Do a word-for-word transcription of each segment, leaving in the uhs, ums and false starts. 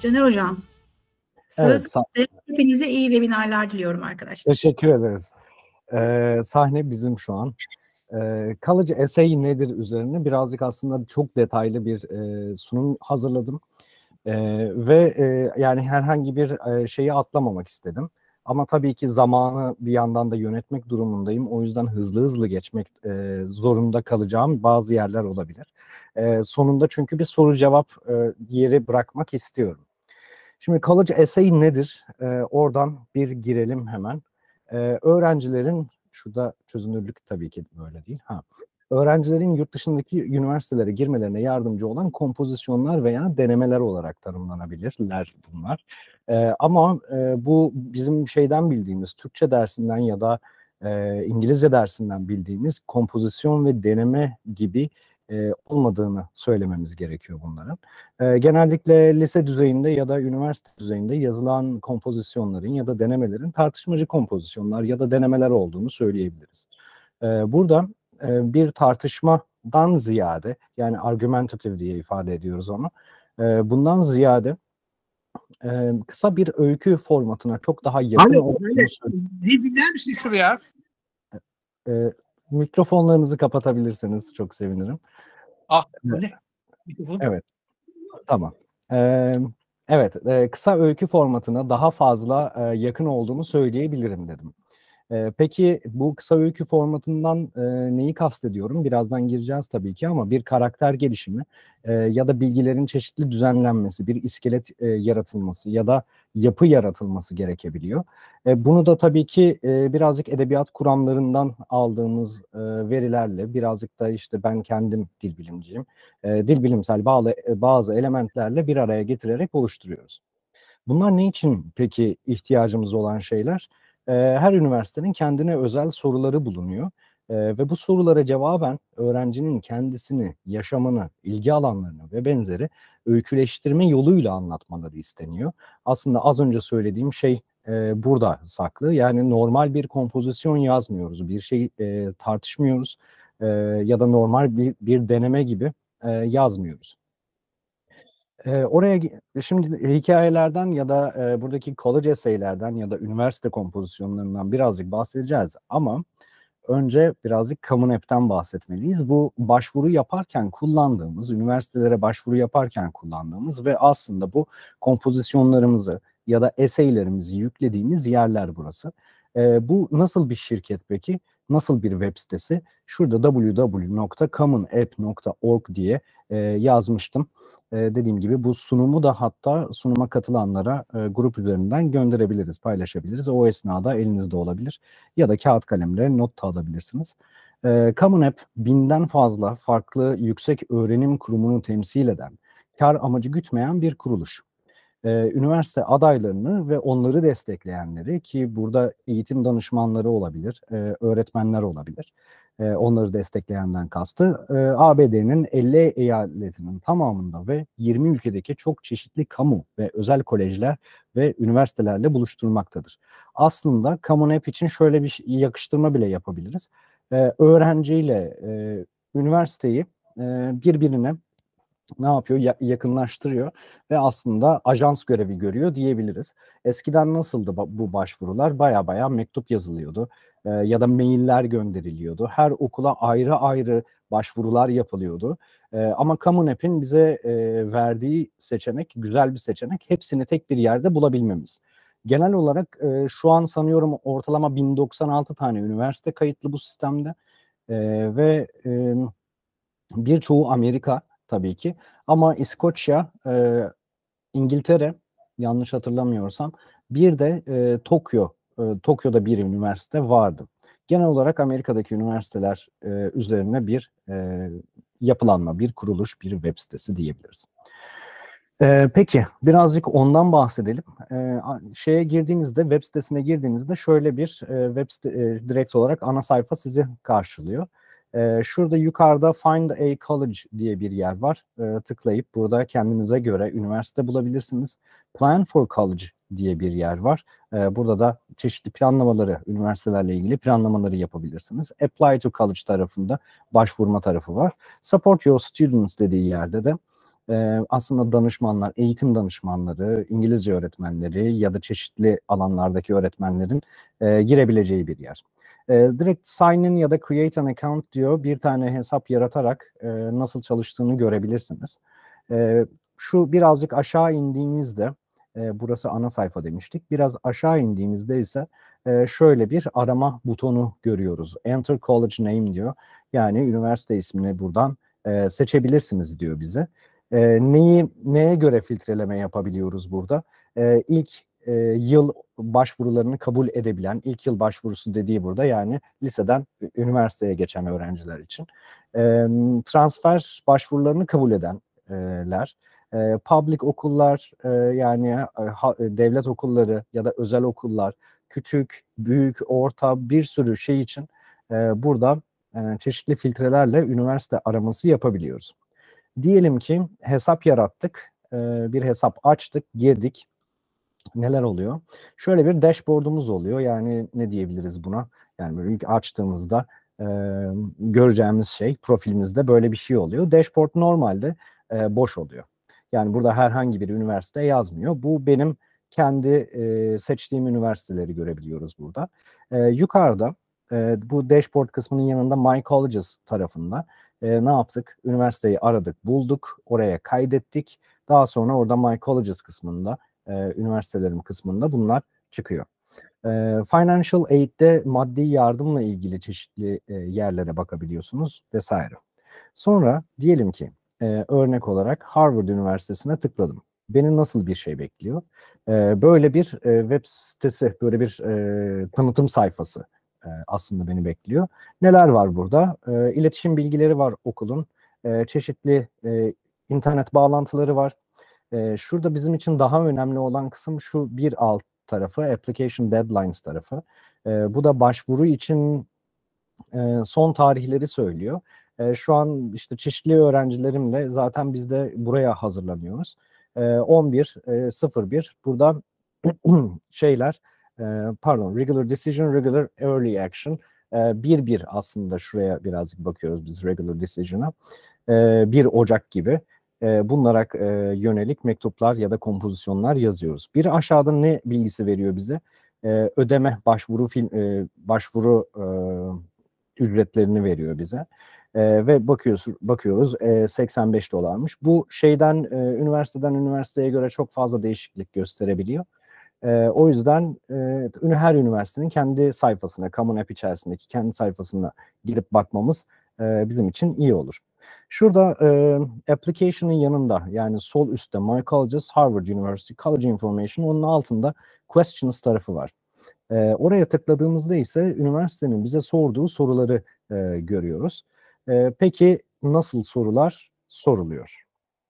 Caner Hocam, söz Evet, size. Hepinize iyi webinarlar diliyorum arkadaşlar. teşekkür ederiz. Ee, sahne bizim şu an. Ee, kalıcı essay nedir üzerine birazcık aslında çok detaylı bir e, sunum hazırladım. Ee, ve e, yani herhangi bir e, şeyi atlamamak istedim. Ama tabii ki zamanı bir yandan da yönetmek durumundayım. O yüzden hızlı hızlı geçmek e, zorunda kalacağım bazı yerler olabilir. E, sonunda çünkü bir soru cevap e, yeri bırakmak istiyorum. Şimdi kalıcı essay nedir? Ee, oradan bir girelim hemen. Ee, öğrencilerin, şurada çözünürlük tabii ki böyle değil. Ha. Öğrencilerin yurt dışındaki üniversitelere girmelerine yardımcı olan kompozisyonlar veya denemeler olarak tanımlanabilirler bunlar. Ee, ama e, bu bizim şeyden bildiğimiz, Türkçe dersinden ya da e, İngilizce dersinden bildiğimiz kompozisyon ve deneme gibi e, olmadığını söylememiz gerekiyor bunların. E, genellikle lise düzeyinde ya da üniversite düzeyinde yazılan kompozisyonların ya da denemelerin tartışmacı kompozisyonlar ya da denemeler olduğunu söyleyebiliriz. E, burada e, bir tartışmadan ziyade, yani argumentative diye ifade ediyoruz onu, e, bundan ziyade e, kısa bir öykü formatına çok daha yakın Alo, olduğunu öyle. söylüyoruz. Dinler misin şuraya? E, mikrofonlarınızı kapatabilirseniz çok sevinirim. Ah, Evet. ne? Mikrofon. Evet, tamam. Ee, evet, e, kısa öykü formatına daha fazla e, yakın olduğunu söyleyebilirim dedim. E, peki bu kısa öykü formatından e, neyi kastediyorum? Birazdan gireceğiz tabii ki, ama bir karakter gelişimi e, ya da bilgilerin çeşitli düzenlenmesi, bir iskelet e, yaratılması ya da yapı yaratılması gerekebiliyor. E, bunu da tabii ki e, birazcık edebiyat kuramlarından aldığımız e, verilerle, birazcık da işte ben kendim dil bilimciyim, e, dil bilimsel bağlı, bazı elementlerle bir araya getirerek oluşturuyoruz. Bunlar ne için peki ihtiyacımız olan şeyler? Ee, her üniversitenin kendine özel soruları bulunuyor. Ee, ve bu sorulara cevaben öğrencinin kendisini, yaşamını, ilgi alanlarını ve benzeri öyküleştirme yoluyla anlatmaları isteniyor. Aslında az önce söylediğim şey e, burada saklı. Yani normal bir kompozisyon yazmıyoruz, bir şey e, tartışmıyoruz e, ya da normal bir, bir deneme gibi e, yazmıyoruz. Ee, oraya şimdi hikayelerden ya da e, buradaki college essay'lerden ya da üniversite kompozisyonlarından birazcık bahsedeceğiz, ama önce birazcık Common App'ten bahsetmeliyiz. Bu başvuru yaparken kullandığımız, üniversitelere başvuru yaparken kullandığımız ve aslında bu kompozisyonlarımızı ya da essay'lerimizi yüklediğimiz yerler burası. E, bu nasıl bir şirket peki? Nasıl bir web sitesi? Şurada w w w nokta common app nokta org diye e, yazmıştım. Ee, dediğim gibi bu sunumu da hatta sunuma katılanlara e, grup üzerinden gönderebiliriz, paylaşabiliriz. O esnada elinizde olabilir ya da kağıt kalemle not da alabilirsiniz. E, Common App binden fazla farklı yüksek öğrenim kurumunu temsil eden, kar amacı gütmeyen bir kuruluş. Ee, üniversite adaylarını ve onları destekleyenleri, ki burada eğitim danışmanları olabilir, e, öğretmenler olabilir. E, onları destekleyenden kastı e, A B D'nin elli eyaletinin tamamında ve yirmi ülkedeki çok çeşitli kamu ve özel kolejler ve üniversitelerle buluşturmaktadır. Aslında Common App için şöyle bir yakıştırma bile yapabiliriz. E, öğrenciyle e, üniversiteyi e, birbirine ne yapıyor? Ya- yakınlaştırıyor ve aslında ajans görevi görüyor diyebiliriz. Eskiden nasıldı ba- bu başvurular? Baya baya mektup yazılıyordu e, ya da mailler gönderiliyordu. Her okula ayrı ayrı başvurular yapılıyordu. E, ama Common App'in bize e, verdiği seçenek, güzel bir seçenek. Hepsini tek bir yerde bulabilmemiz. Genel olarak e, şu an sanıyorum ortalama bin doksan altı tane üniversite kayıtlı bu sistemde. E, ve e, birçoğu Amerika tabii ki, ama İskoçya, e, İngiltere, yanlış hatırlamıyorsam, bir de e, Tokyo, e, Tokyo'da bir üniversite vardı. Genel olarak Amerika'daki üniversiteler e, üzerine bir e, yapılanma, bir kuruluş, bir web sitesi diyebiliriz. Ee, peki birazcık ondan bahsedelim. Ee, şeye girdiğinizde, web sitesine girdiğinizde şöyle bir e, web site, e, direkt olarak ana sayfa sizi karşılıyor. Ee, şurada yukarıda Find a College diye bir yer var. Ee, tıklayıp burada kendinize göre üniversite bulabilirsiniz. Plan for College diye bir yer var. Ee, burada da çeşitli planlamaları, üniversitelerle ilgili planlamaları yapabilirsiniz. Apply to College tarafında başvurma tarafı var. Support Your Students dediği yerde de e, aslında danışmanlar, eğitim danışmanları, İngilizce öğretmenleri ya da çeşitli alanlardaki öğretmenlerin e, girebileceği bir yer. E, direkt sign in ya da create an account diyor. Bir tane hesap yaratarak e, nasıl çalıştığını görebilirsiniz. E, şu birazcık aşağı indiğimizde, e, burası ana sayfa demiştik. Biraz aşağı indiğimizde ise e, şöyle bir arama butonu görüyoruz. Enter college name diyor. Yani üniversite ismini buradan e, seçebilirsiniz diyor bize. E, neyi neye göre filtreleme yapabiliyoruz burada? E, ilk e, yıl başvurularını kabul edebilen, ilk yıl başvurusu dediği burada, yani liseden üniversiteye geçen öğrenciler için. E, transfer başvurularını kabul edenler, e, public okullar, e, yani e, ha, devlet okulları ya da özel okullar, küçük, büyük, orta bir sürü şey için e, burada e, çeşitli filtrelerle üniversite araması yapabiliyoruz. Diyelim ki hesap yarattık, e, bir hesap açtık, girdik. Neler oluyor? Şöyle bir dashboard'umuz oluyor. Yani ne diyebiliriz buna? Yani böyle ilk açtığımızda e, göreceğimiz şey, profilimizde böyle bir şey oluyor. Dashboard normalde e, boş oluyor. Yani burada herhangi bir üniversite yazmıyor. Bu benim kendi e, seçtiğim üniversiteleri görebiliyoruz burada. E, yukarıda e, bu dashboard kısmının yanında My Colleges tarafında e, ne yaptık? Üniversiteyi aradık, bulduk, oraya kaydettik. Daha sonra orada My Colleges kısmında, e, üniversitelerim kısmında bunlar çıkıyor. E, Financial Aid'de maddi yardımla ilgili çeşitli e, yerlere bakabiliyorsunuz vesaire. Sonra diyelim ki e, örnek olarak Harvard Üniversitesi'ne tıkladım. Beni nasıl bir şey bekliyor? E, böyle bir e, web sitesi, böyle bir e, tanıtım sayfası e, aslında beni bekliyor. Neler var burada? E, iletişim bilgileri var okulun. E, çeşitli e, internet bağlantıları var. E, şurada bizim için daha önemli olan kısım şu bir alt tarafı, application deadlines tarafı. E, bu da başvuru için e, son tarihleri söylüyor. E, şu an işte çeşitli öğrencilerimle zaten biz de buraya hazırlanıyoruz. E, on bir sıfır bir burada şeyler, e, pardon, regular decision, regular early action, e, bir bir aslında şuraya birazcık bakıyoruz biz regular decision'a. E, bir Ocak gibi e, bunlara e, yönelik mektuplar ya da kompozisyonlar yazıyoruz. Bir aşağıda ne bilgisi veriyor bize? E, ödeme, başvuru film, e, başvuru e, ücretlerini veriyor bize. E, ve bakıyoruz, bakıyoruz e, seksen beş dolarmış. Bu şeyden e, üniversiteden üniversiteye göre çok fazla değişiklik gösterebiliyor. E, o yüzden e, her üniversitenin kendi sayfasına, Common App içerisindeki kendi sayfasına girip bakmamız e, bizim için iyi olur. Şurada e, application'ın yanında, yani sol üstte My Colleges, Harvard University, College Information, onun altında Questions tarafı var. E, oraya tıkladığımızda ise üniversitenin bize sorduğu soruları e, görüyoruz. E, peki nasıl sorular soruluyor?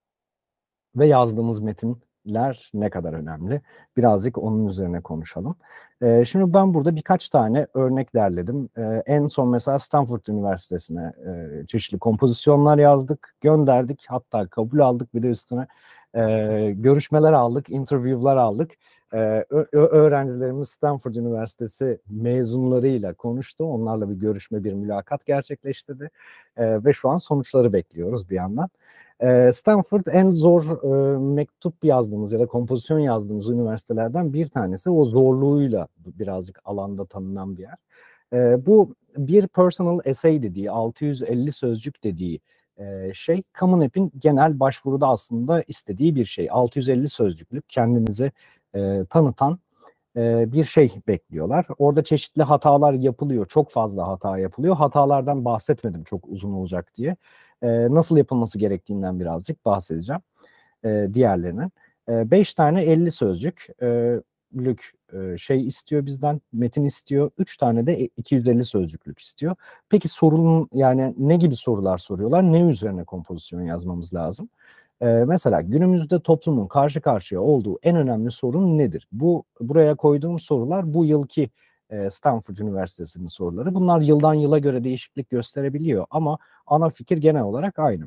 Ve yazdığımız metinler ne kadar önemli? Birazcık onun üzerine konuşalım. E, şimdi ben burada birkaç tane örnek derledim. E, en son mesela Stanford Üniversitesi'ne e, çeşitli kompozisyonlar yazdık, gönderdik. Hatta kabul aldık, bir de üstüne e, görüşmeler aldık, interview'lar aldık. Ee, öğrencilerimiz Stanford Üniversitesi mezunlarıyla konuştu. Onlarla bir görüşme, bir mülakat gerçekleştirdi. Ee, ve şu an sonuçları bekliyoruz bir yandan. Ee, Stanford en zor e, mektup yazdığımız ya da kompozisyon yazdığımız üniversitelerden bir tanesi. O zorluğuyla birazcık alanda tanınan bir yer. Ee, bu bir personal essay dediği, altı yüz elli sözcük dediği e, şey, Common App'in genel başvuruda aslında istediği bir şey. altı yüz elli sözcüklük kendinizi E, tanıtan e, bir şey bekliyorlar. Orada çeşitli hatalar yapılıyor. Çok fazla hata yapılıyor. Hatalardan bahsetmedim çok uzun olacak diye. E, nasıl yapılması gerektiğinden birazcık bahsedeceğim e, diğerlerinin. E, beş tane elli sözcük e, lük e, şey istiyor bizden, metin istiyor. Üç tane de iki yüz elli sözcüklük istiyor. Peki sorunun, yani ne gibi sorular soruyorlar? Ne üzerine kompozisyon yazmamız lazım? Ee, mesela günümüzde toplumun karşı karşıya olduğu en önemli sorun nedir? Bu buraya koyduğum sorular bu yılki e, Stanford Üniversitesi'nin soruları. Bunlar yıldan yıla göre değişiklik gösterebiliyor ama ana fikir genel olarak aynı.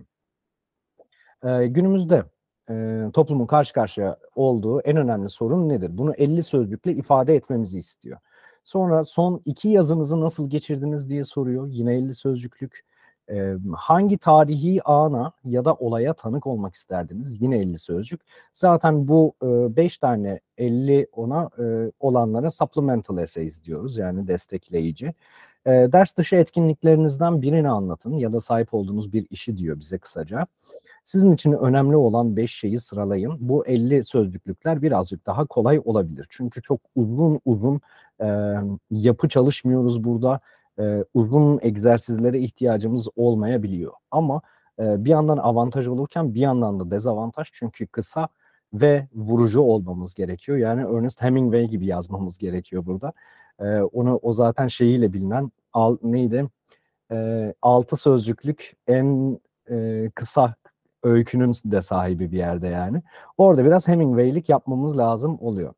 Ee, günümüzde e, toplumun karşı karşıya olduğu en önemli sorun nedir? Bunu elli sözcükle ifade etmemizi istiyor. Sonra son iki yazınızı nasıl geçirdiniz diye soruyor. Yine elli sözcüklük. E, hangi tarihi ana ya da olaya tanık olmak isterdiniz? Yine elli sözcük. Zaten bu beş tane elli ona e, olanlara supplemental essays diyoruz. Yani destekleyici. E, ders dışı etkinliklerinizden birini anlatın ya da sahip olduğunuz bir işi diyor bize kısaca. Sizin için önemli olan beş şeyi sıralayın. Bu elli sözcüklükler birazcık daha kolay olabilir. Çünkü çok uzun uzun e, yapı çalışmıyoruz burada. E, uzun egzersizlere ihtiyacımız olmayabiliyor. Ama e, bir yandan avantaj olurken bir yandan da dezavantaj. Çünkü kısa ve vurucu olmamız gerekiyor. Yani Ernest Hemingway gibi yazmamız gerekiyor burada. E, onu o zaten şeyiyle bilinen al, neydi? E, altı sözcüklük en e, kısa öykünün de sahibi bir yerde yani. Orada biraz Hemingway'lik yapmamız lazım oluyor.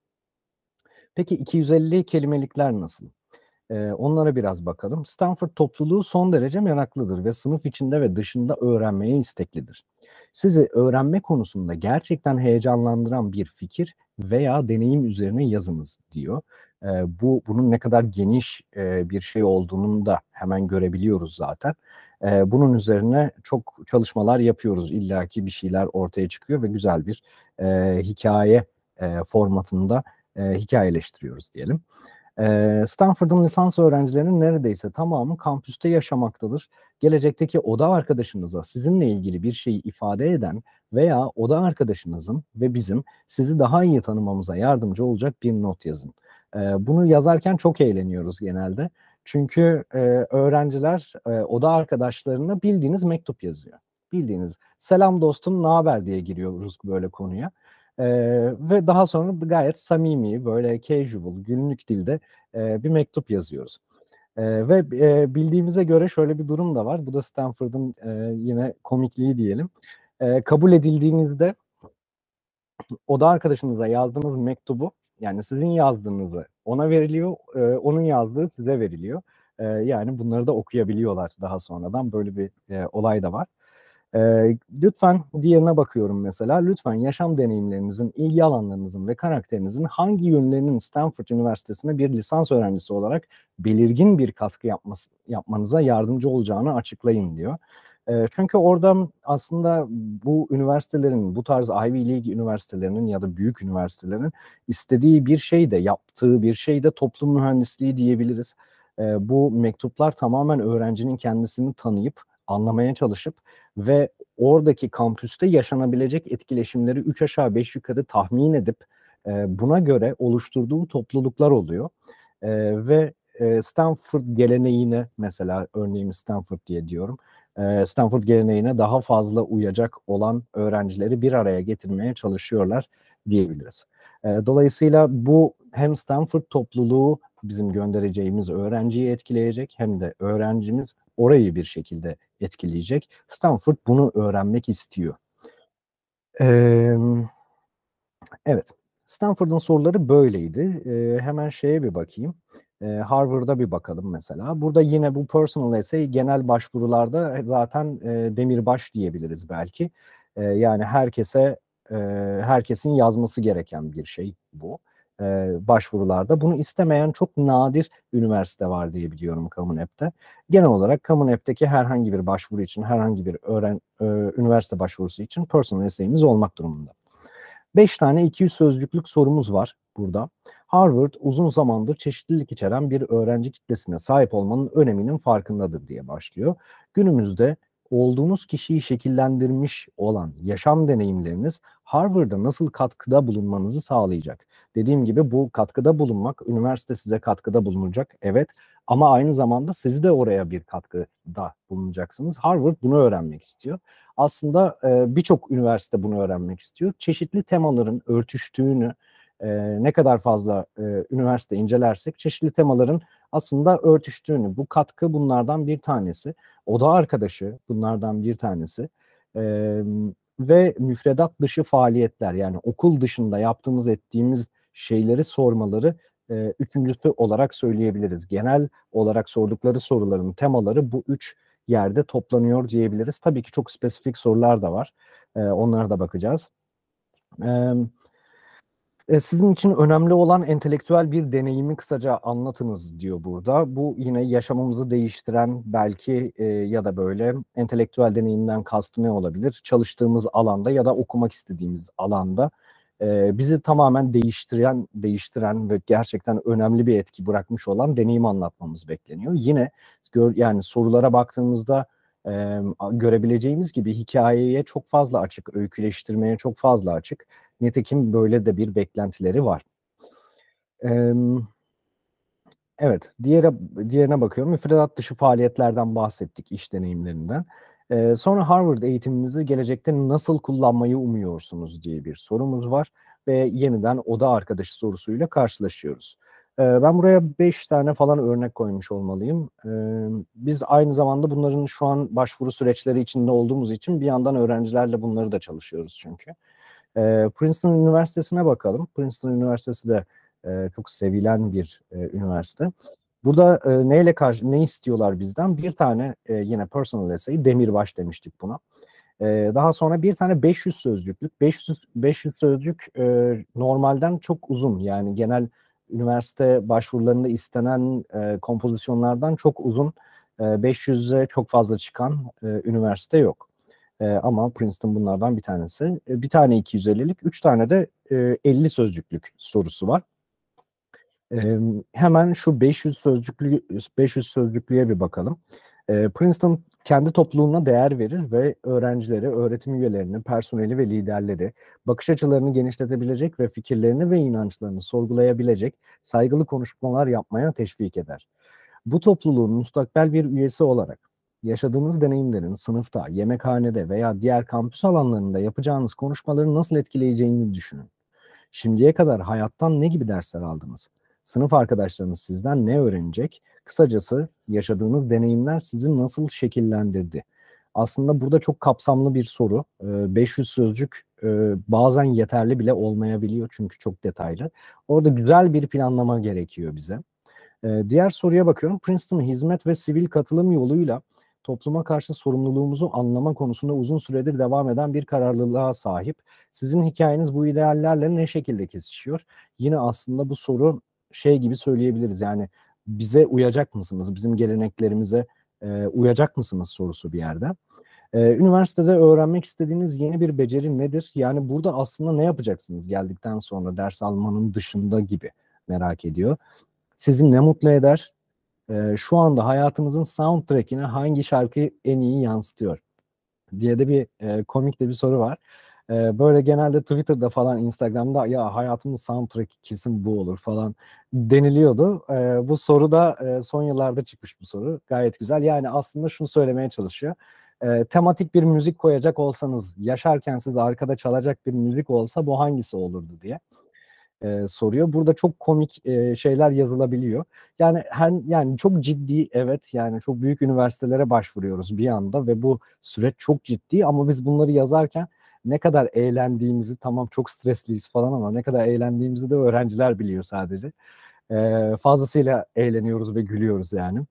Peki iki yüz elli kelimelikler nasıl? Ee, onlara biraz bakalım. Stanford topluluğu son derece meraklıdır ve sınıf içinde ve dışında öğrenmeye isteklidir. Sizi öğrenme konusunda gerçekten heyecanlandıran bir fikir veya deneyim üzerine yazınız diyor. Ee, bu bunun ne kadar geniş e, bir şey olduğunu da hemen görebiliyoruz zaten. Ee, bunun üzerine çok çalışmalar yapıyoruz. İlla ki bir şeyler ortaya çıkıyor ve güzel bir e, hikaye e, formatında e, hikayeleştiriyoruz diyelim. Stanford'un lisans öğrencilerinin neredeyse tamamı kampüste yaşamaktadır. Gelecekteki oda arkadaşınıza sizinle ilgili bir şeyi ifade eden veya oda arkadaşınızın ve bizim sizi daha iyi tanımamıza yardımcı olacak bir not yazın. Bunu yazarken çok eğleniyoruz genelde. Çünkü öğrenciler oda arkadaşlarına bildiğiniz mektup yazıyor. Bildiğiniz selam dostum, ne haber diye giriyoruz böyle konuya. Ee, ve daha sonra gayet samimi, böyle casual, günlük dilde e, bir mektup yazıyoruz. E, ve e, bildiğimize göre şöyle bir durum da var. Bu da Stanford'ın e, yine komikliği diyelim. E, kabul edildiğinizde oda arkadaşınıza yazdığınız mektubu, yani sizin yazdığınızı ona veriliyor, e, onun yazdığı size veriliyor. E, yani bunları da okuyabiliyorlar daha sonradan. Böyle bir e, olay da var. E, lütfen diğerine bakıyorum mesela. Lütfen yaşam deneyimlerinizin, ilgi alanlarınızın ve karakterinizin hangi yönlerinin Stanford Üniversitesi'ne bir lisans öğrencisi olarak belirgin bir katkı yapması, yapmanıza yardımcı olacağını açıklayın diyor. E, çünkü orada aslında bu üniversitelerin, bu tarz Ivy League üniversitelerinin ya da büyük üniversitelerin istediği bir şey de, yaptığı bir şey de toplum mühendisliği diyebiliriz. E, bu mektuplar tamamen öğrencinin kendisini tanıyıp, anlamaya çalışıp ve oradaki kampüste yaşanabilecek etkileşimleri üç aşağı beş yukarı tahmin edip e, buna göre oluşturduğu topluluklar oluyor. E, ve e, Stanford geleneğine, mesela örneğin Stanford diye diyorum, e, Stanford geleneğine daha fazla uyacak olan öğrencileri bir araya getirmeye çalışıyorlar diyebiliriz. E, dolayısıyla bu hem Stanford topluluğu bizim göndereceğimiz öğrenciyi etkileyecek hem de öğrencimiz orayı bir şekilde etkileyecek. Stanford bunu öğrenmek istiyor. Ee, evet, Stanford'un soruları böyleydi. Ee, hemen şeye bir bakayım. Ee, Harvard'a bir bakalım mesela. Burada yine bu personal essay genel başvurularda zaten e, demirbaş diyebiliriz belki. E, yani herkese e, herkesin yazması gereken bir şey bu e, başvurularda. Bunu istemeyen çok nadir üniversite var diye biliyorum Common App'te. Genel olarak Common App'teki herhangi bir başvuru için, herhangi bir öğren, e, üniversite başvurusu için personal essay'imiz olmak durumunda. Beş tane iki yüz sözcüklük sorumuz var burada. Harvard uzun zamandır çeşitlilik içeren bir öğrenci kitlesine sahip olmanın öneminin farkındadır diye başlıyor. Günümüzde olduğunuz kişiyi şekillendirmiş olan yaşam deneyimleriniz Harvard'a nasıl katkıda bulunmanızı sağlayacak. Dediğim gibi bu katkıda bulunmak, üniversite size katkıda bulunacak, evet, ama aynı zamanda siz de oraya bir katkıda bulunacaksınız. Harvard bunu öğrenmek istiyor. Aslında e, birçok üniversite bunu öğrenmek istiyor. Çeşitli temaların örtüştüğünü, e, ne kadar fazla e, üniversite incelersek çeşitli temaların aslında örtüştüğünü, bu katkı bunlardan bir tanesi. Oda arkadaşı bunlardan bir tanesi. E, ve müfredat dışı faaliyetler, yani okul dışında yaptığımız ettiğimiz şeyleri sormaları e, üçüncüsü olarak söyleyebiliriz. Genel olarak sordukları soruların temaları bu üç yerde toplanıyor diyebiliriz. Tabii ki çok spesifik sorular da var. E, onlara da bakacağız. E, E, sizin için önemli olan entelektüel bir deneyimi kısaca anlatınız diyor burada. Bu yine yaşamımızı değiştiren belki e, ya da böyle entelektüel deneyimden kastı ne olabilir? Çalıştığımız alanda ya da okumak istediğimiz alanda e, bizi tamamen değiştiren, değiştiren ve gerçekten önemli bir etki bırakmış olan deneyimi anlatmamız bekleniyor. Yine gör, yani sorulara baktığımızda e, görebileceğimiz gibi hikayeye çok fazla açık, öyküleştirmeye çok fazla açık. Nitekim böyle de bir beklentileri var. Ee, evet, diğere, diğerine bakıyorum. Müfredat dışı faaliyetlerden bahsettik, iş deneyimlerinden. Ee, sonra Harvard eğitiminizi gelecekte nasıl kullanmayı umuyorsunuz diye bir sorumuz var. Ve yeniden oda arkadaşı sorusuyla karşılaşıyoruz. Ee, ben buraya beş tane falan örnek koymuş olmalıyım. Ee, biz aynı zamanda bunların şu an başvuru süreçleri içinde olduğumuz için bir yandan öğrencilerle bunları da çalışıyoruz çünkü. E, Princeton Üniversitesi'ne bakalım. Princeton Üniversitesi de e, çok sevilen bir e, üniversite. Burada e, neyle karşı ne istiyorlar bizden? Bir tane e, yine personal essay, demirbaş demiştik buna. E, daha sonra bir tane beş yüz sözcüklük. beş yüz beş yüz sözcük e, normalden çok uzun. Yani genel üniversite başvurularında istenen e, kompozisyonlardan çok uzun. E, beş yüze çok fazla çıkan e, üniversite yok. E, ama Princeton bunlardan bir tanesi. E, bir tane iki yüz ellilik, üç tane de e, elli sözcüklük sorusu var. E, hemen şu beş yüz sözcüklü beş yüz sözcüklüğe bir bakalım. E, Princeton kendi topluluğuna değer verir ve öğrencileri, öğretim üyelerini, personeli ve liderleri bakış açılarını genişletebilecek ve fikirlerini ve inançlarını sorgulayabilecek saygılı konuşmalar yapmaya teşvik eder. Bu topluluğun müstakbel bir üyesi olarak yaşadığınız deneyimlerin sınıfta, yemekhanede veya diğer kampüs alanlarında yapacağınız konuşmaları nasıl etkileyeceğini düşünün. Şimdiye kadar hayattan ne gibi dersler aldınız? Sınıf arkadaşlarınız sizden ne öğrenecek? Kısacası yaşadığınız deneyimler sizi nasıl şekillendirdi? Aslında burada çok kapsamlı bir soru. beş yüz sözcük bazen yeterli bile olmayabiliyor çünkü çok detaylı. Orada güzel bir planlama gerekiyor bize. Diğer soruya bakıyorum. Princeton hizmet ve sivil katılım yoluyla topluma karşı sorumluluğumuzu anlama konusunda uzun süredir devam eden bir kararlılığa sahip. Sizin hikayeniz bu ideallerle ne şekilde kesişiyor? Yine aslında bu soru şey gibi söyleyebiliriz. Yani bize uyacak mısınız? Bizim geleneklerimize e, uyacak mısınız sorusu bir yerde. Ee, üniversitede öğrenmek istediğiniz yeni bir beceri nedir? Yani burada aslında ne yapacaksınız geldikten sonra ders almanın dışında gibi merak ediyor. Sizi ne mutlu eder? Ee, şu anda hayatınızın soundtrack'ine hangi şarkı en iyi yansıtıyor diye de bir e, komik de bir soru var. E, böyle genelde Twitter'da falan, Instagram'da ya hayatımın soundtrack'i kesin bu olur falan deniliyordu. E, bu soru da e, son yıllarda çıkmış bir soru. Gayet güzel. Yani aslında şunu söylemeye çalışıyor. E, tematik bir müzik koyacak olsanız, yaşarken siz arkada çalacak bir müzik olsa bu hangisi olurdu diye e, soruyor. Burada çok komik e, şeyler yazılabiliyor. Yani her, yani çok ciddi, evet, yani çok büyük üniversitelere başvuruyoruz bir anda ve bu süreç çok ciddi ama biz bunları yazarken ne kadar eğlendiğimizi, tamam çok stresliyiz falan ama ne kadar eğlendiğimizi de öğrenciler biliyor sadece. E, fazlasıyla eğleniyoruz ve gülüyoruz yani.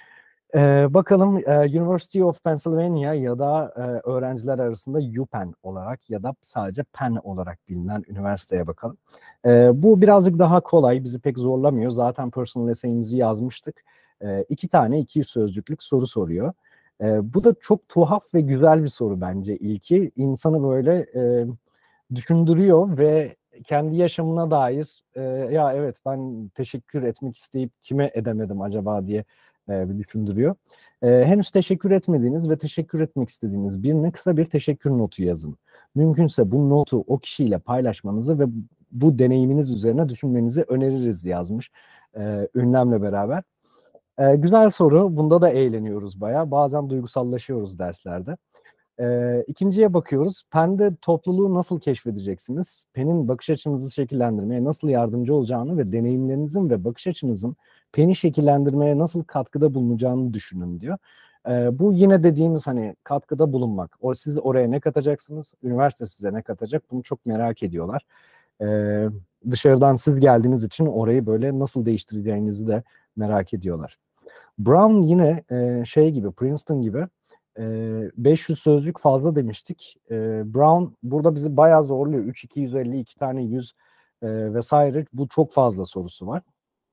Ee, bakalım e, University of Pennsylvania ya da e, öğrenciler arasında UPenn olarak ya da sadece Penn olarak bilinen üniversiteye bakalım. E, bu birazcık daha kolay, bizi pek zorlamıyor. Zaten personal essay'imizi yazmıştık. E, iki tane iki yüz sözcüklük soru soruyor. E, bu da çok tuhaf ve güzel bir soru bence ilki. İnsanı böyle e, düşündürüyor ve kendi yaşamına dair e, ya evet ben teşekkür etmek isteyip kime edemedim acaba diye e, bir düşündürüyor. E, henüz teşekkür etmediğiniz ve teşekkür etmek istediğiniz birine kısa bir teşekkür notu yazın. Mümkünse bu notu o kişiyle paylaşmanızı ve bu deneyiminiz üzerine düşünmenizi öneririz yazmış e, ünlemle beraber. E, güzel soru. Bunda da eğleniyoruz bayağı. Bazen duygusallaşıyoruz derslerde. Ee, ikinciye bakıyoruz. Penn'de topluluğu nasıl keşfedeceksiniz? Penn'in bakış açınızı şekillendirmeye nasıl yardımcı olacağını ve deneyimlerinizin ve bakış açınızın Penn'i şekillendirmeye nasıl katkıda bulunacağını düşünün diyor. Ee, bu yine dediğimiz hani katkıda bulunmak. O, siz oraya ne katacaksınız? Üniversite size ne katacak? Bunu çok merak ediyorlar. Ee, dışarıdan siz geldiğiniz için orayı böyle nasıl değiştireceğinizi de merak ediyorlar. Brown yine e, şey gibi, Princeton gibi e, beş yüz sözcük fazla demiştik. E, Brown burada bizi bayağı zorluyor. üç iki yüz elli iki tane yüz e, vesaire, bu çok fazla sorusu var.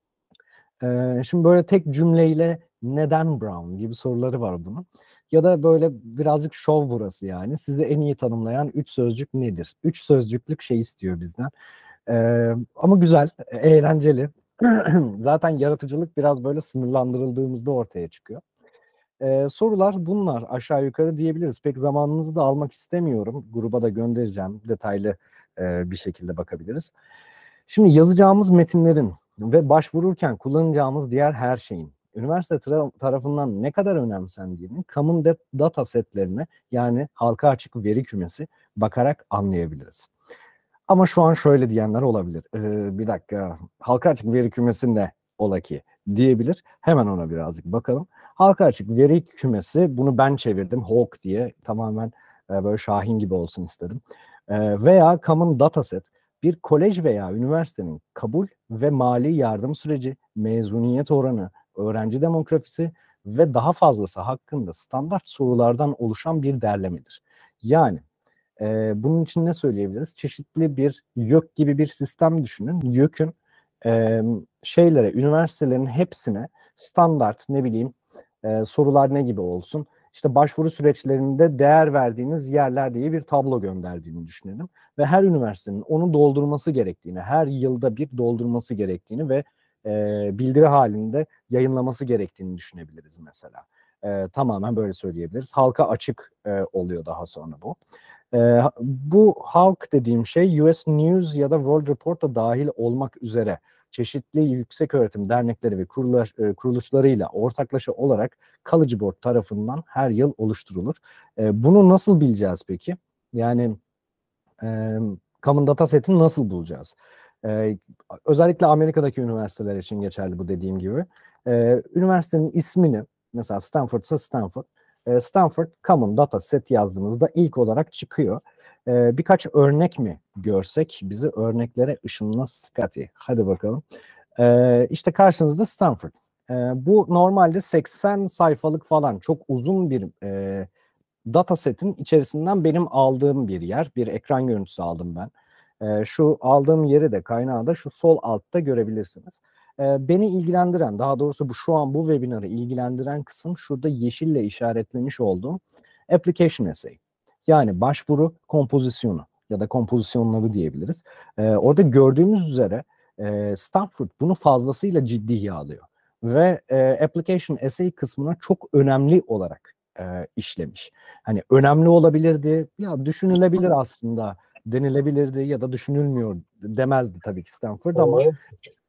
E, şimdi böyle tek cümleyle neden Brown gibi soruları var bunun. Ya da böyle birazcık şov burası yani. Sizi en iyi tanımlayan üç sözcük nedir? Üç sözcüklük şey istiyor bizden. Ee, ama güzel, eğlenceli. Zaten yaratıcılık biraz böyle sınırlandırıldığımızda ortaya çıkıyor. Ee, sorular bunlar aşağı yukarı diyebiliriz. Pek zamanınızı da almak istemiyorum. Gruba da göndereceğim. Detaylı e, bir şekilde bakabiliriz. Şimdi yazacağımız metinlerin ve başvururken kullanacağımız diğer her şeyin üniversite tra- tarafından ne kadar önemsendiğini common data setlerine, yani halka açık veri kümesi bakarak anlayabiliriz. Ama şu an şöyle diyenler olabilir. Ee, bir dakika, halka açık veri kümesi ne ola ki diyebilir. Hemen ona birazcık bakalım. Halka açık veri kümesi, bunu ben çevirdim Hawk diye, tamamen e, böyle Şahin gibi olsun istedim. E, veya Common Dataset, bir kolej veya üniversitenin kabul ve mali yardım süreci, mezuniyet oranı, öğrenci demografisi ve daha fazlası hakkında standart sorulardan oluşan bir derlemedir. Yani ee, bunun için ne söyleyebiliriz? Çeşitli bir YÖK gibi bir sistem düşünün. YÖK'ün e, şeylere, üniversitelerin hepsine standart, ne bileyim, e, sorular ne gibi olsun? İşte başvuru süreçlerinde değer verdiğiniz yerler diye bir tablo gönderdiğini düşünelim. Ve her üniversitenin onu doldurması gerektiğini, her yılda bir doldurması gerektiğini ve e, bildiri halinde yayınlaması gerektiğini düşünebiliriz mesela. E, tamamen böyle söyleyebiliriz. Halka açık e, oluyor daha sonra bu. Ee, bu halk dediğim şey U S News ya da World Report'a dahil olmak üzere çeşitli yükseköğretim dernekleri ve kuruluş, e, kuruluşlarıyla ortaklaşa olarak College Board tarafından her yıl oluşturulur. E, bunu nasıl bileceğiz peki? Yani e, Common Data Set'ini nasıl bulacağız? E, özellikle Amerika'daki üniversiteler için geçerli bu dediğim gibi. E, üniversitenin ismini, mesela Stanford'sa Stanford, e, Stanford Common Data Set yazdığınızda ilk olarak çıkıyor. E, birkaç örnek mi görsek, bizi örneklere ışınla Scotty. Hadi bakalım. E, işte karşınızda Stanford. E, bu normalde seksen sayfalık falan çok uzun bir e, dataset'in içerisinden benim aldığım bir yer. Bir ekran görüntüsü aldım ben. E, şu aldığım yeri de, kaynağı da şu sol altta görebilirsiniz. E, beni ilgilendiren, daha doğrusu bu şu an bu webinarı ilgilendiren kısım şurada yeşille işaretlemiş olduğum application essay. Yani başvuru kompozisyonu ya da kompozisyonları diyebiliriz. E, orada gördüğümüz üzere e, Stanford bunu fazlasıyla ciddiye alıyor. Ve e, application essay kısmına çok önemli olarak e, işlemiş. Hani önemli olabilirdi, ya düşünülebilir aslında denilebilirdi ya da düşünülmüyor demezdi tabii ki Stanford ama Evet.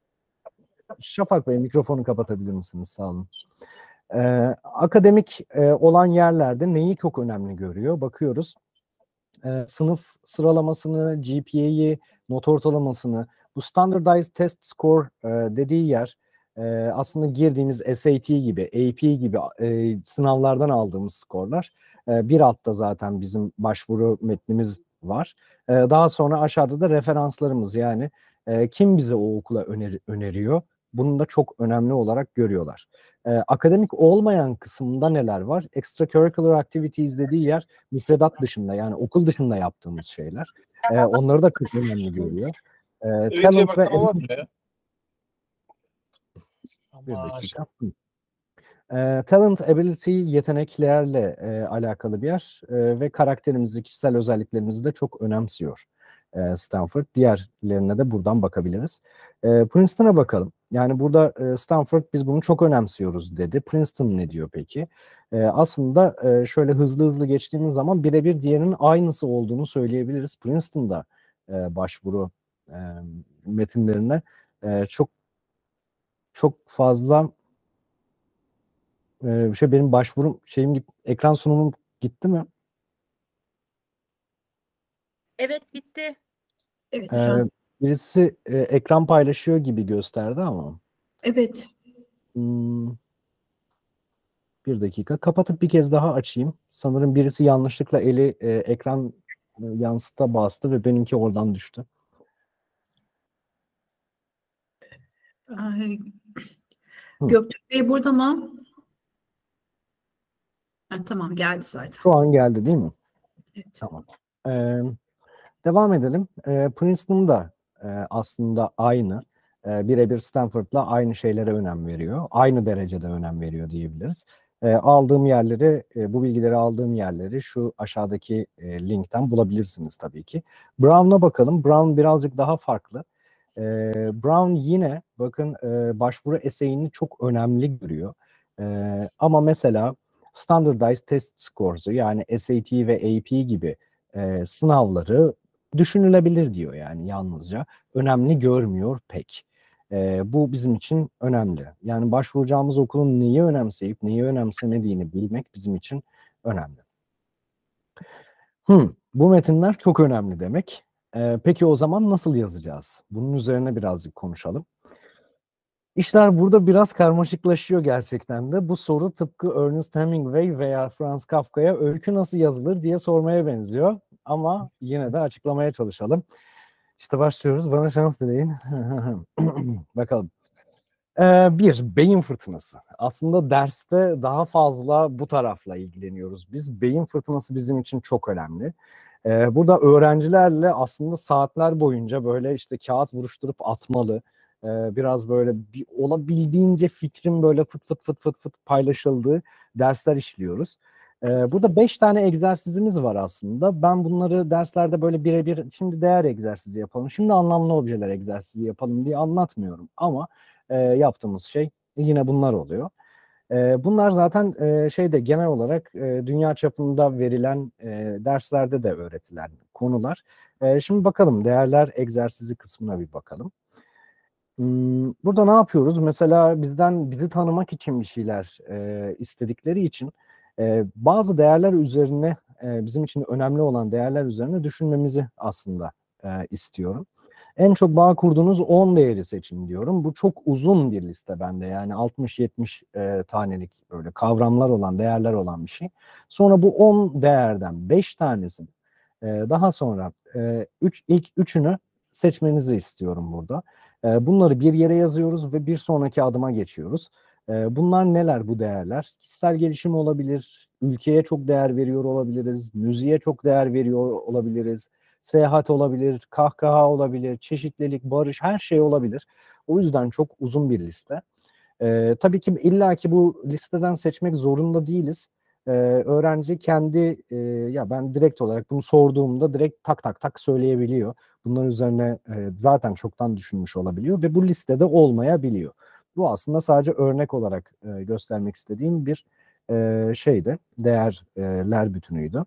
Şafak Bey, mikrofonu kapatabilir misiniz? Sağ olun. Ee, akademik e, olan yerlerde neyi çok önemli görüyor? Bakıyoruz. Ee, sınıf sıralamasını, G P A'yi, not ortalamasını, bu Standardized Test Score e, dediği yer e, aslında girdiğimiz S A T gibi, A P gibi e, sınavlardan aldığımız skorlar. E, bir altta zaten bizim başvuru metnimiz var. E, daha sonra aşağıda da referanslarımız, yani e, kim bize o okula öneri, öneriyor? Bunu da çok önemli olarak görüyorlar. E, akademik olmayan kısımda neler var? Extracurricular Activities dediği yer müfredat dışında, yani okul dışında yaptığımız şeyler. E, onları da çok önemli görüyor. E, Önce talent ve baktım var mı ya? bir Ama dakika. E, talent, ability, yeteneklerle e, alakalı bir yer e, ve karakterimizi, kişisel özelliklerimizi de çok önemsiyor e, Stanford. Diğerlerine de buradan bakabiliriz. E, Princeton'a bakalım. Yani burada e, Stanford biz bunu çok önemsiyoruz dedi. Princeton ne diyor peki? E, aslında e, şöyle hızlı hızlı geçtiğimiz zaman birebir diğerinin aynısı olduğunu söyleyebiliriz. Princeton'da e, başvuru e, metinlerine e, çok çok fazla Ee, şey benim başvurum şeyim git, ekran sunumum gitti mi? Evet gitti. Evet Ee, hocam. birisi e, ekran paylaşıyor gibi gösterdi ama Evet. hmm, bir dakika kapatıp bir kez daha açayım. Sanırım birisi yanlışlıkla eli e, ekran e, yansıta bastı ve benimki oradan düştü. Ay, Hı. Göktürk Bey burada mı? Ha, tamam geldi zaten. Şu an geldi değil mi? Evet. Tamam. Ee, devam edelim. Ee, Princeton'da e, aslında aynı. E, birebir Stanford'la aynı şeylere önem veriyor. Aynı derecede önem veriyor diyebiliriz. E, aldığım yerleri, e, bu bilgileri aldığım yerleri şu aşağıdaki e, linkten bulabilirsiniz tabii ki. Brown'a bakalım. Brown birazcık daha farklı. E, Brown yine bakın e, başvuru essay'ini çok önemli görüyor. E, ama mesela Standardized Test Scores'u yani S A T ve A P gibi e, sınavları düşünülebilir diyor yani yalnızca. Önemli görmüyor pek. E, bu bizim için önemli. Yani başvuracağımız okulun neyi önemseyip neyi önemsemediğini bilmek bizim için önemli. Hmm, bu metinler çok önemli demek. E, peki o zaman nasıl yazacağız? Bunun üzerine birazcık konuşalım. İşler burada biraz karmaşıklaşıyor gerçekten de. Bu soru tıpkı Ernest Hemingway veya Franz Kafka'ya öykü nasıl yazılır diye sormaya benziyor. Ama yine de açıklamaya çalışalım. İşte başlıyoruz. Bana şans dileyin. Bakalım. Ee, bir, beyin fırtınası. Aslında derste daha fazla bu tarafla ilgileniyoruz. Biz beyin fırtınası bizim için çok önemli. Ee, burada öğrencilerle aslında saatler boyunca böyle işte kağıt vuruşturup atmalı. Ee, biraz böyle bir, olabildiğince fikrin böyle fıt fıt fıt fıt fıt paylaşıldığı dersler işliyoruz. Ee, burada beş tane egzersizimiz var aslında. Ben bunları derslerde böyle birebir şimdi değer egzersizi yapalım, şimdi anlamlı objeler egzersizi yapalım diye anlatmıyorum. Ama e, yaptığımız şey yine bunlar oluyor. E, bunlar zaten e, şeyde genel olarak e, dünya çapında verilen e, derslerde de öğretilen konular. E, şimdi bakalım değerler egzersizi kısmına bir bakalım. Hmm, burada ne yapıyoruz? Mesela bizden bizi tanımak için bir şeyler e, istedikleri için e, bazı değerler üzerine e, bizim için önemli olan değerler üzerine düşünmemizi aslında e, istiyorum. En çok bağ kurduğunuz on değeri seçin diyorum. Bu çok uzun bir liste bende. Yani altmış yetmiş e, tanelik öyle kavramlar olan, değerler olan bir şey. Sonra bu on değerden beş tanesini e, daha sonra e, üç, ilk üçünü seçmenizi istiyorum burada. E, bunları bir yere yazıyoruz ve bir sonraki adıma geçiyoruz. E, bunlar neler bu değerler? Kişisel gelişim olabilir, ülkeye çok değer veriyor olabiliriz, müziğe çok değer veriyor olabiliriz, seyahat olabilir, kahkaha olabilir, çeşitlilik, barış, her şey olabilir. O yüzden çok uzun bir liste. Ee, tabii ki illaki bu listeden seçmek zorunda değiliz. Ee, öğrenci kendi, e, ya ben direkt olarak bunu sorduğumda direkt tak tak tak söyleyebiliyor. Bunların üzerine e, zaten çoktan düşünmüş olabiliyor ve bu listede olmayabiliyor. Bu aslında sadece örnek olarak e, göstermek istediğim bir e, şeydi, değerler bütünüydü.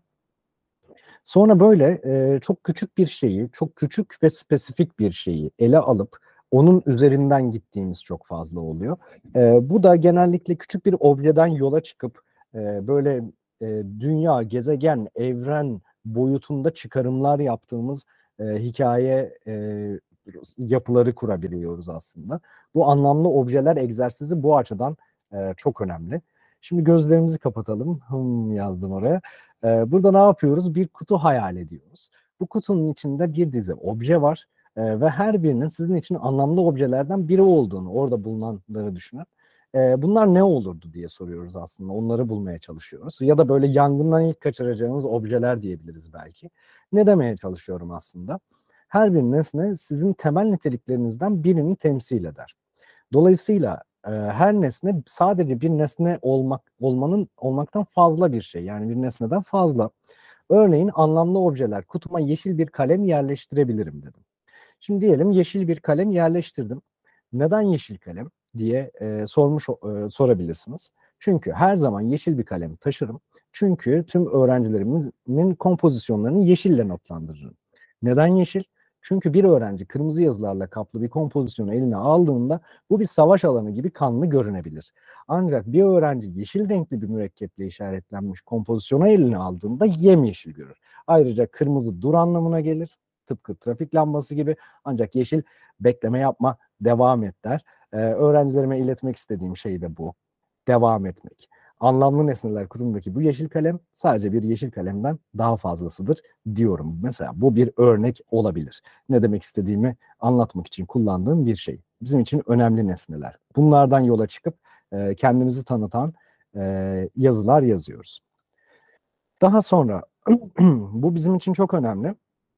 Sonra böyle e, çok küçük bir şeyi, çok küçük ve spesifik bir şeyi ele alıp onun üzerinden gittiğimiz çok fazla oluyor. E, bu da genellikle küçük bir objeden yola çıkıp e, böyle e, dünya, gezegen, evren boyutunda çıkarımlar yaptığımız e, hikaye e, yapıları kurabiliyoruz aslında. Bu anlamlı objeler egzersizi bu açıdan e, çok önemli. Şimdi gözlerimizi kapatalım. Hım yazdım oraya. Ee, burada ne yapıyoruz? Bir kutu hayal ediyoruz. Bu kutunun içinde bir dizi obje var ee, ve her birinin sizin için anlamlı objelerden biri olduğunu, orada bulunanları düşünün. Ee, bunlar ne olurdu diye soruyoruz aslında. Onları bulmaya çalışıyoruz. Ya da böyle yangından ilk kaçıracağınız objeler diyebiliriz belki. Ne demeye çalışıyorum aslında? Her bir nesne sizin temel niteliklerinizden birini temsil eder. Dolayısıyla e, her nesne sadece bir nesne olmak olmanın olmaktan fazla bir şey. Yani bir nesneden fazla. Örneğin anlamlı objeler. Kutuma yeşil bir kalem yerleştirebilirim dedim. Şimdi diyelim yeşil bir kalem yerleştirdim. Neden yeşil kalem diye e, sormuş e, sorabilirsiniz. Çünkü her zaman yeşil bir kalem taşırım. Çünkü tüm öğrencilerimin kompozisyonlarını yeşille notlandırırım. Neden yeşil? Çünkü bir öğrenci kırmızı yazılarla kaplı bir kompozisyonu eline aldığında bu bir savaş alanı gibi kanlı görünebilir. Ancak bir öğrenci yeşil renkli bir mürekkeple işaretlenmiş kompozisyonu eline aldığında yemyeşil görür. Ayrıca kırmızı dur anlamına gelir. Tıpkı trafik lambası gibi, ancak yeşil bekleme yapma, devam et der. Ee, öğrencilerime iletmek istediğim şey de bu. Devam etmek. Anlamlı nesneler kutumundaki bu yeşil kalem sadece bir yeşil kalemden daha fazlasıdır diyorum. Mesela bu bir örnek olabilir. Ne demek istediğimi anlatmak için kullandığım bir şey. Bizim için önemli nesneler. Bunlardan yola çıkıp e, kendimizi tanıtan e, yazılar yazıyoruz. Daha sonra bu bizim için çok önemli.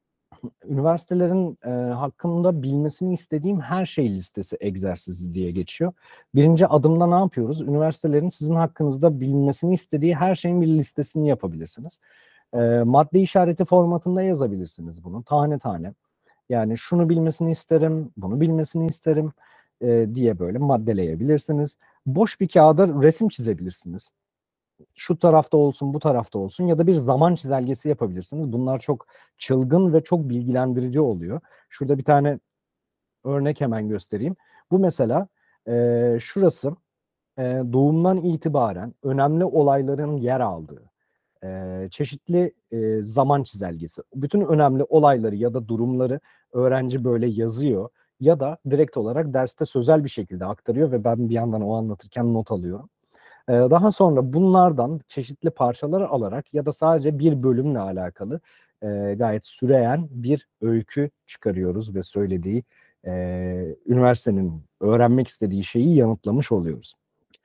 üniversitelerin e, hakkında bilmesini istediğim her şey listesi egzersizi diye geçiyor. Birinci adımda ne yapıyoruz? Üniversitelerin sizin hakkınızda bilmesini istediği her şeyin bir listesini yapabilirsiniz. E, madde işareti formatında yazabilirsiniz bunu tane tane. Yani şunu bilmesini isterim, bunu bilmesini isterim e, diye böyle maddeleyebilirsiniz. Boş bir kağıda resim çizebilirsiniz. Şu tarafta olsun, bu tarafta olsun ya da bir zaman çizelgesi yapabilirsiniz. Bunlar çok çılgın ve çok bilgilendirici oluyor. Şurada bir tane örnek hemen göstereyim. Bu mesela e, şurası e, doğumdan itibaren önemli olayların yer aldığı e, çeşitli e, zaman çizelgesi. Bütün önemli olayları ya da durumları öğrenci böyle yazıyor ya da direkt olarak derste sözel bir şekilde aktarıyor ve ben bir yandan o anlatırken not alıyorum. Ee, Daha sonra bunlardan çeşitli parçaları alarak ya da sadece bir bölümle alakalı e, gayet süreyen bir öykü çıkarıyoruz ve söylediği e, üniversitenin öğrenmek istediği şeyi yanıtlamış oluyoruz.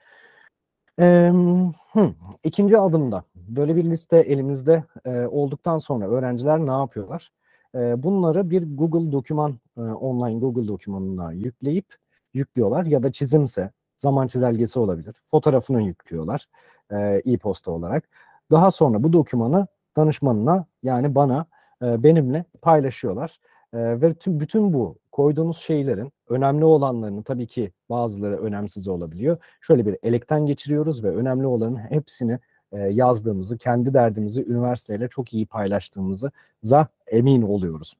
Ee, hı, ikinci adımda böyle bir liste elimizde e, olduktan sonra öğrenciler ne yapıyorlar? E, bunları bir Google doküman, e, online Google dokümanına yükleyip yüklüyorlar ya da çizimse zaman çizelgesi olabilir. Fotoğrafını yüklüyorlar e, e-posta olarak. Daha sonra bu dokümanı danışmanına yani bana e, benimle paylaşıyorlar. E, ve tüm bütün bu koyduğunuz şeylerin önemli olanlarını tabii ki bazıları önemsiz olabiliyor. Şöyle bir elekten geçiriyoruz ve önemli olanın hepsini e, yazdığımızı, kendi derdimizi üniversiteyle çok iyi paylaştığımızı za emin oluyoruz.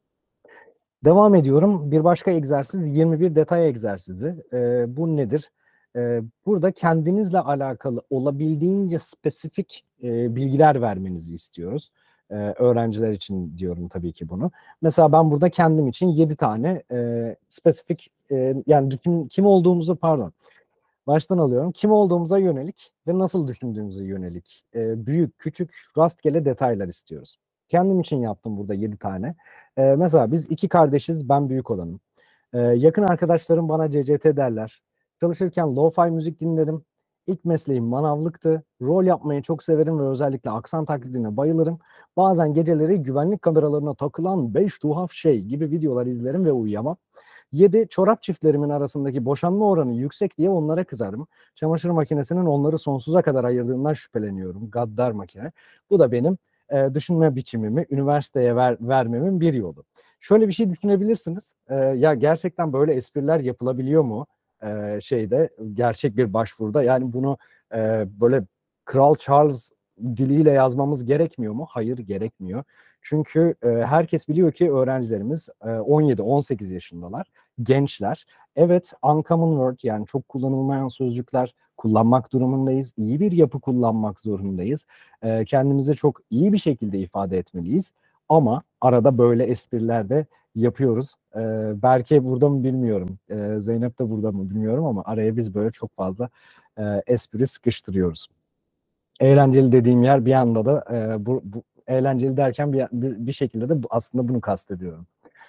Devam ediyorum. Bir başka egzersiz yirmi bir detay egzersizi. E, bu nedir? E, burada kendinizle alakalı olabildiğince spesifik e, bilgiler vermenizi istiyoruz. E, öğrenciler için diyorum tabii ki bunu. Mesela ben burada kendim için yedi tane e, spesifik e, yani düşün, kim olduğumuzu pardon baştan alıyorum. Kim olduğumuza yönelik ve nasıl düşündüğümüze yönelik e, büyük, küçük, rastgele detaylar istiyoruz. Kendim için yaptım burada yedi tane. E, mesela biz iki kardeşiz, ben büyük olanım. E, yakın arkadaşlarım bana C C T derler. Çalışırken lo-fi müzik dinlerim. İlk mesleğim manavlıktı. Rol yapmayı çok severim ve özellikle aksan taklidine bayılırım. Bazen geceleri güvenlik kameralarına takılan beş tuhaf şey gibi videolar izlerim ve uyuyamam. yedi Çorap çiftlerimin arasındaki boşanma oranı yüksek diye onlara kızarım. Çamaşır makinesinin onları sonsuza kadar ayırdığından şüpheleniyorum. Gaddar makine. Bu da benim e, düşünme biçimimi üniversiteye ver, vermemin bir yolu. Şöyle bir şey düşünebilirsiniz. E, ya gerçekten böyle espriler yapılabiliyor mu? E, şeyde gerçek bir başvuruda. Yani bunu e, böyle Kral Charles diliyle yazmamız gerekmiyor mu? Hayır, gerekmiyor. Çünkü e, herkes biliyor ki öğrencilerimiz e, on yedi on sekiz yaşındalar, gençler. Evet, uncommon word yani çok kullanılmayan sözcükler kullanmak durumundayız. İyi bir yapı kullanmak zorundayız. E, kendimizi çok iyi bir şekilde ifade etmeliyiz. Ama arada böyle espriler de yapıyoruz. E, Berke burada mı bilmiyorum. E, Zeynep de burada mı bilmiyorum ama araya biz böyle çok fazla e, espri sıkıştırıyoruz. Eğlenceli dediğim yer bir anda da e, bu, bu eğlenceli derken bir, bir, bir şekilde de bu, aslında bunu kastediyorum.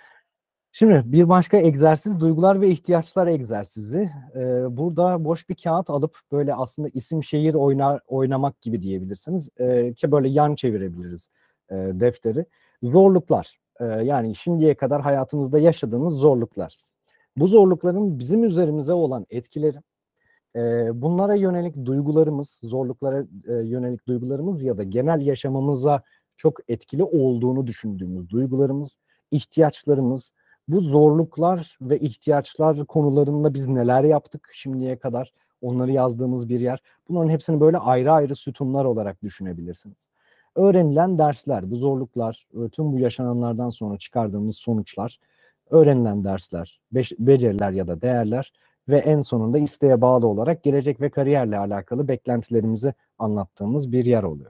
Şimdi bir başka egzersiz duygular ve ihtiyaçlar egzersizi. Ee, burada boş bir kağıt alıp böyle aslında isim şehir oynar oynamak gibi diyebilirsiniz. Ee, ki böyle yan çevirebiliriz e, defteri. Zorluklar. Ee, yani şimdiye kadar hayatımızda yaşadığımız zorluklar. Bu zorlukların bizim üzerimize olan etkileri, e, bunlara yönelik duygularımız, zorluklara e, yönelik duygularımız ya da genel yaşamımıza çok etkili olduğunu düşündüğümüz duygularımız, ihtiyaçlarımız, bu zorluklar ve ihtiyaçlar konularında biz neler yaptık şimdiye kadar, onları yazdığımız bir yer. Bunların hepsini böyle ayrı ayrı sütunlar olarak düşünebilirsiniz. Öğrenilen dersler, bu zorluklar, tüm bu yaşananlardan sonra çıkardığımız sonuçlar, öğrenilen dersler, beceriler ya da değerler ve en sonunda isteğe bağlı olarak gelecek ve kariyerle alakalı beklentilerimizi anlattığımız bir yer oluyor.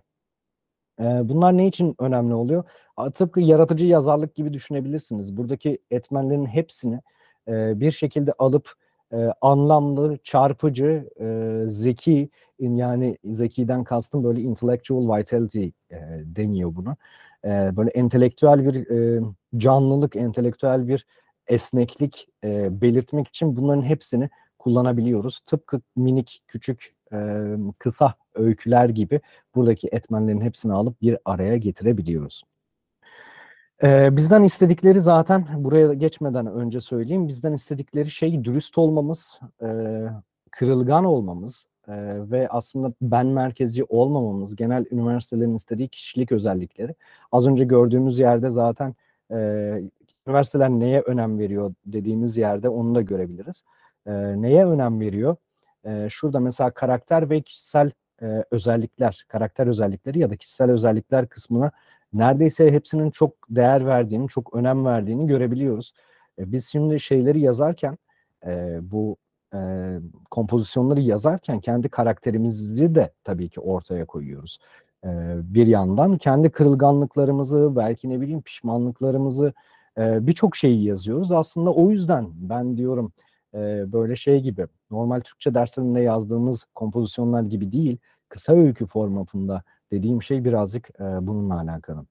Bunlar ne için önemli oluyor? Tıpkı yaratıcı yazarlık gibi düşünebilirsiniz. Buradaki etmenlerin hepsini bir şekilde alıp anlamlı, çarpıcı, zeki, yani zekiden kastım böyle intellectual vitality deniyor buna. Böyle entelektüel bir canlılık, entelektüel bir esneklik belirtmek için bunların hepsini kullanabiliyoruz. Tıpkı minik, küçük, kısa öyküler gibi buradaki etmenlerin hepsini alıp bir araya getirebiliyoruz. Ee, bizden istedikleri zaten buraya geçmeden önce söyleyeyim. Bizden istedikleri şey dürüst olmamız, e, kırılgan olmamız e, ve aslında ben merkezci olmamamız. Genel üniversitelerin istediği kişilik özellikleri. Az önce gördüğümüz yerde zaten e, üniversiteler neye önem veriyor dediğimiz yerde onu da görebiliriz. E, neye önem veriyor? E, şurada mesela karakter ve kişisel e, özellikler, karakter özellikleri ya da kişisel özellikler kısmına neredeyse hepsinin çok değer verdiğini, çok önem verdiğini görebiliyoruz. E, biz şimdi şeyleri yazarken, e, bu e, kompozisyonları yazarken kendi karakterimizi de tabii ki ortaya koyuyoruz. E, bir yandan kendi kırılganlıklarımızı, belki ne bileyim pişmanlıklarımızı, e, birçok şeyi yazıyoruz. Aslında o yüzden ben diyorum e, böyle şey gibi, normal Türkçe derslerinde yazdığımız kompozisyonlar gibi değil, kısa öykü formatında dediğim şey birazcık e, bununla alakalı.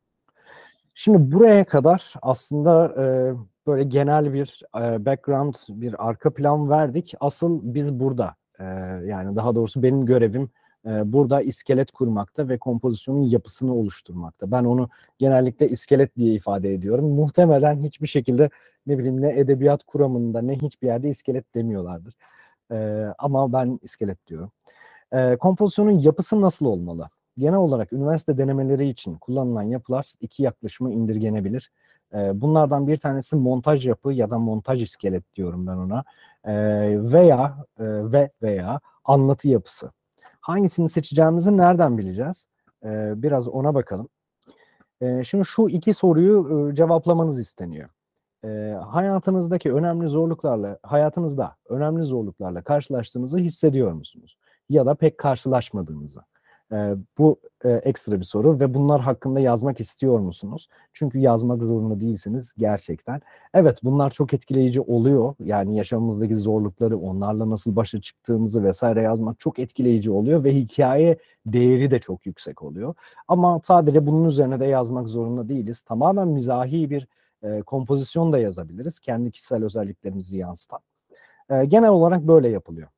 Şimdi buraya kadar aslında e, böyle genel bir e, background, bir arka plan verdik. Asıl biz burada, e, yani daha doğrusu benim görevim e, burada iskelet kurmakta ve kompozisyonun yapısını oluşturmakta. Ben onu genellikle iskelet diye ifade ediyorum. Muhtemelen hiçbir şekilde ne bileyim ne edebiyat kuramında ne hiçbir yerde iskelet demiyorlardır. E, ama ben iskelet diyorum. E, kompozisyonun yapısı nasıl olmalı? Genel olarak üniversite denemeleri için kullanılan yapılar iki yaklaşımı indirgenebilir. E, bunlardan bir tanesi montaj yapı ya da montaj iskelet diyorum ben ona. E, veya e, ve veya anlatı yapısı. Hangisini seçeceğimizi nereden bileceğiz? E, biraz ona bakalım. E, şimdi şu iki soruyu e, cevaplamanız isteniyor. E, hayatınızdaki önemli zorluklarla, hayatınızda önemli zorluklarla karşılaştığınızı hissediyor musunuz? Ya da pek karşılaşmadığınızı. E, bu e, ekstra bir soru ve bunlar hakkında yazmak istiyor musunuz? Çünkü yazmak zorunda değilsiniz gerçekten. Evet, bunlar çok etkileyici oluyor. Yani yaşamımızdaki zorlukları, onlarla nasıl başa çıktığımızı vesaire yazmak çok etkileyici oluyor ve hikaye değeri de çok yüksek oluyor. Ama sadece bunun üzerine de yazmak zorunda değiliz. Tamamen mizahi bir e, kompozisyon da yazabiliriz. Kendi kişisel özelliklerimizi yansıtan. E, genel olarak böyle yapılıyor.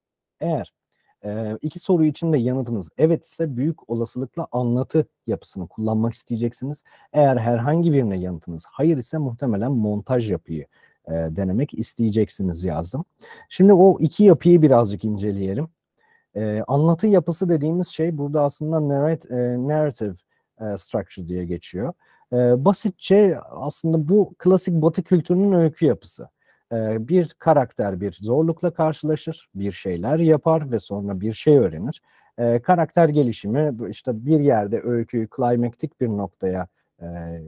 Eğer e, iki soru için de yanıtınız evet ise büyük olasılıkla anlatı yapısını kullanmak isteyeceksiniz. Eğer herhangi birine yanıtınız hayır ise muhtemelen montaj yapıyı e, denemek isteyeceksiniz yazdım. Şimdi o iki yapıyı birazcık inceleyelim. E, anlatı yapısı dediğimiz şey burada aslında narrate, e, narrative e, structure diye geçiyor. E, basitçe aslında bu klasik Batı kültürünün öykü yapısı. E, bir karakter bir zorlukla karşılaşır, bir şeyler yapar ve sonra bir şey öğrenir. E, karakter gelişimi işte bir yerde öyküyü klimaktik bir noktaya e,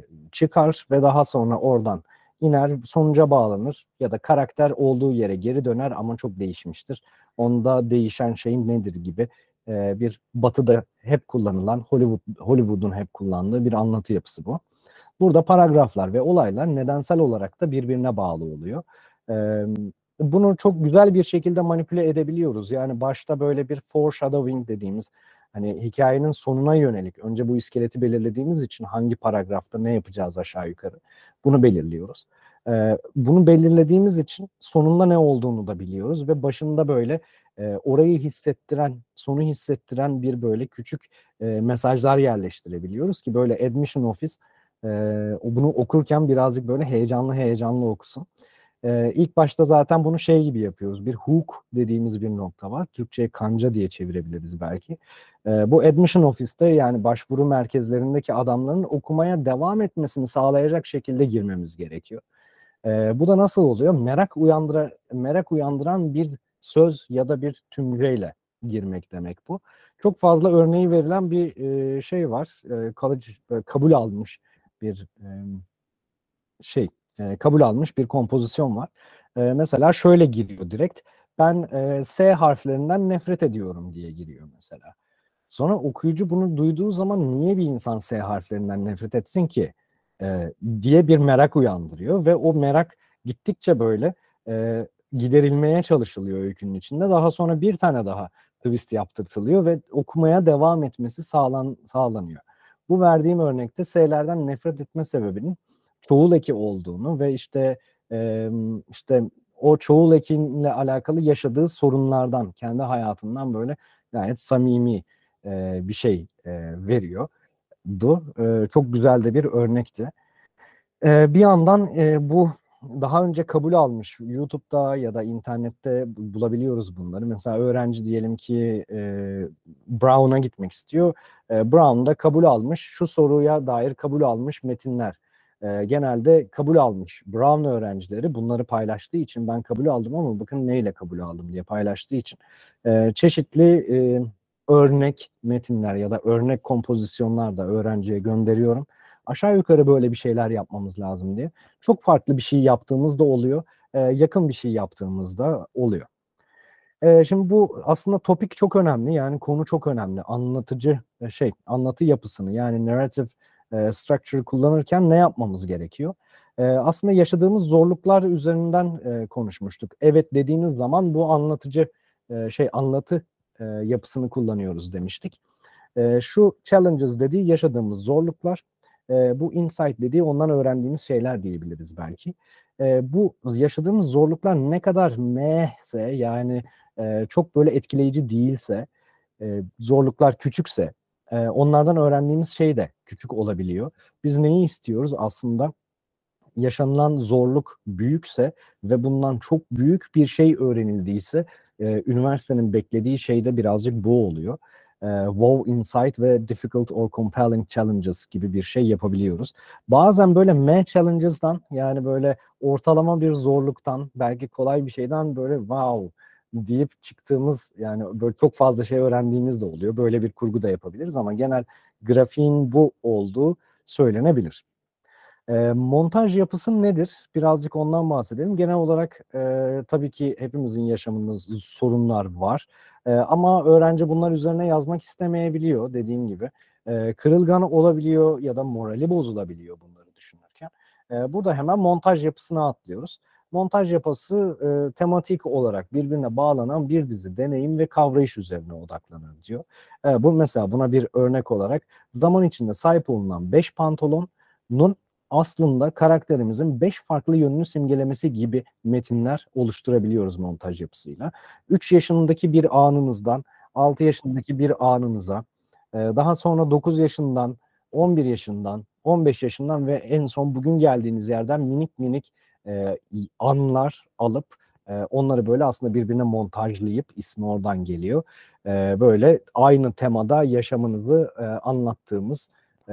çıkar ve daha sonra oradan iner, sonuca bağlanır ya da karakter olduğu yere geri döner ama çok değişmiştir. Onda değişen şey nedir gibi e, bir Batı'da hep kullanılan, Hollywood Hollywood'un hep kullandığı bir anlatı yapısı bu. Burada paragraflar ve olaylar nedensel olarak da birbirine bağlı oluyor. E, bunu çok güzel bir şekilde manipüle edebiliyoruz. Yani başta böyle bir foreshadowing dediğimiz, hani hikayenin sonuna yönelik önce bu iskeleti belirlediğimiz için hangi paragrafta ne yapacağız aşağı yukarı bunu belirliyoruz. Ee, bunu belirlediğimiz için sonunda ne olduğunu da biliyoruz ve başında böyle e, orayı hissettiren, sonu hissettiren bir böyle küçük e, mesajlar yerleştirebiliyoruz ki böyle admission office e, bunu okurken birazcık böyle heyecanlı heyecanlı okusun. Ee, ilk başta zaten bunu şey gibi yapıyoruz. Bir hook dediğimiz bir nokta var. Türkçe'ye kanca diye çevirebiliriz belki. Ee, bu admission office'te yani başvuru merkezlerindeki adamların okumaya devam etmesini sağlayacak şekilde girmemiz gerekiyor. Ee, bu da nasıl oluyor? Merak uyandıra, merak uyandıran bir söz ya da bir tümceyle girmek demek bu. Çok fazla örneği verilen bir e, şey var. E, kalıcı, e, kabul almış bir e, şey, e, kabul almış bir kompozisyon var. E, mesela şöyle giriyor direkt. Ben e, S harflerinden nefret ediyorum diye giriyor mesela. Sonra okuyucu bunu duyduğu zaman niye bir insan S harflerinden nefret etsin ki e, diye bir merak uyandırıyor ve o merak gittikçe böyle e, giderilmeye çalışılıyor öykünün içinde. Daha sonra bir tane daha twist yaptırtılıyor ve okumaya devam etmesi sağlan, sağlanıyor. Bu verdiğim örnekte S'lerden nefret etme sebebinin çoğul eki olduğunu ve işte e, işte o çoğul ekinle alakalı yaşadığı sorunlardan, kendi hayatından böyle gayet samimi e, bir şey e, veriyor. Du. E, çok güzel de bir örnekti. Ee, bir yandan e, bu daha önce kabul almış YouTube'da ya da internette bulabiliyoruz bunları. Mesela öğrenci diyelim ki e, Brown'a gitmek istiyor. E, Brown'da kabul almış, şu soruya dair kabul almış metinler. E, genelde kabul almış Brown öğrencileri bunları paylaştığı için ben kabul aldım ama bakın neyle kabul aldım diye paylaştığı için e, çeşitli e, örnek metinler ya da örnek kompozisyonlar da öğrenciye gönderiyorum. Aşağı yukarı böyle bir şeyler yapmamız lazım diye. Çok farklı bir şey yaptığımızda oluyor. E, yakın bir şey yaptığımızda oluyor. E, şimdi bu aslında topik çok önemli. Yani konu çok önemli. Anlatıcı e, şey, anlatı yapısını yani narrative e, structure kullanırken ne yapmamız gerekiyor? E, aslında yaşadığımız zorluklar üzerinden e, konuşmuştuk. Evet dediğimiz zaman bu anlatıcı e, şey anlatı e, yapısını kullanıyoruz demiştik. E, şu challenges dediği yaşadığımız zorluklar, e, bu insight dediği ondan öğrendiğimiz şeyler diyebiliriz belki. E, bu yaşadığımız zorluklar ne kadar mehse yani e, çok böyle etkileyici değilse, e, zorluklar küçükse, e, onlardan öğrendiğimiz şey de küçük olabiliyor. Biz neyi istiyoruz aslında? Yaşanılan zorluk büyükse ve bundan çok büyük bir şey öğrenildiyse e, üniversitenin beklediği şey de birazcık bu oluyor. E, wow insight ve difficult or compelling challenges gibi bir şey yapabiliyoruz. Bazen böyle meh challenges'dan yani böyle ortalama bir zorluktan belki kolay bir şeyden böyle wow deyip çıktığımız yani böyle çok fazla şey öğrendiğimiz de oluyor. Böyle bir kurgu da yapabiliriz ama genel grafiğin bu olduğu söylenebilir. E, montaj yapısı nedir? Birazcık ondan bahsedelim. Genel olarak e, tabii ki hepimizin yaşamında sorunlar var. E, ama öğrenci bunlar üzerine yazmak istemeyebiliyor dediğim gibi. E, kırılgan olabiliyor ya da morali bozulabiliyor bunları düşünürken. E, burada hemen montaj yapısına atlıyoruz. Montaj yapısı e, tematik olarak birbirine bağlanan bir dizi deneyim ve kavrayış üzerine odaklanır diyor. E, bu mesela buna bir örnek olarak zaman içinde sahip olunan beş pantolonun aslında karakterimizin beş farklı yönünü simgelemesi gibi metinler oluşturabiliyoruz montaj yapısıyla. üç yaşındaki bir anınızdan altı yaşındaki bir anınıza, daha sonra dokuz yaşından, on bir yaşından, on beş yaşından ve en son bugün geldiğiniz yerden minik minik anlar alıp onları böyle aslında birbirine montajlayıp, ismi oradan geliyor, böyle aynı temada yaşamınızı anlattığımız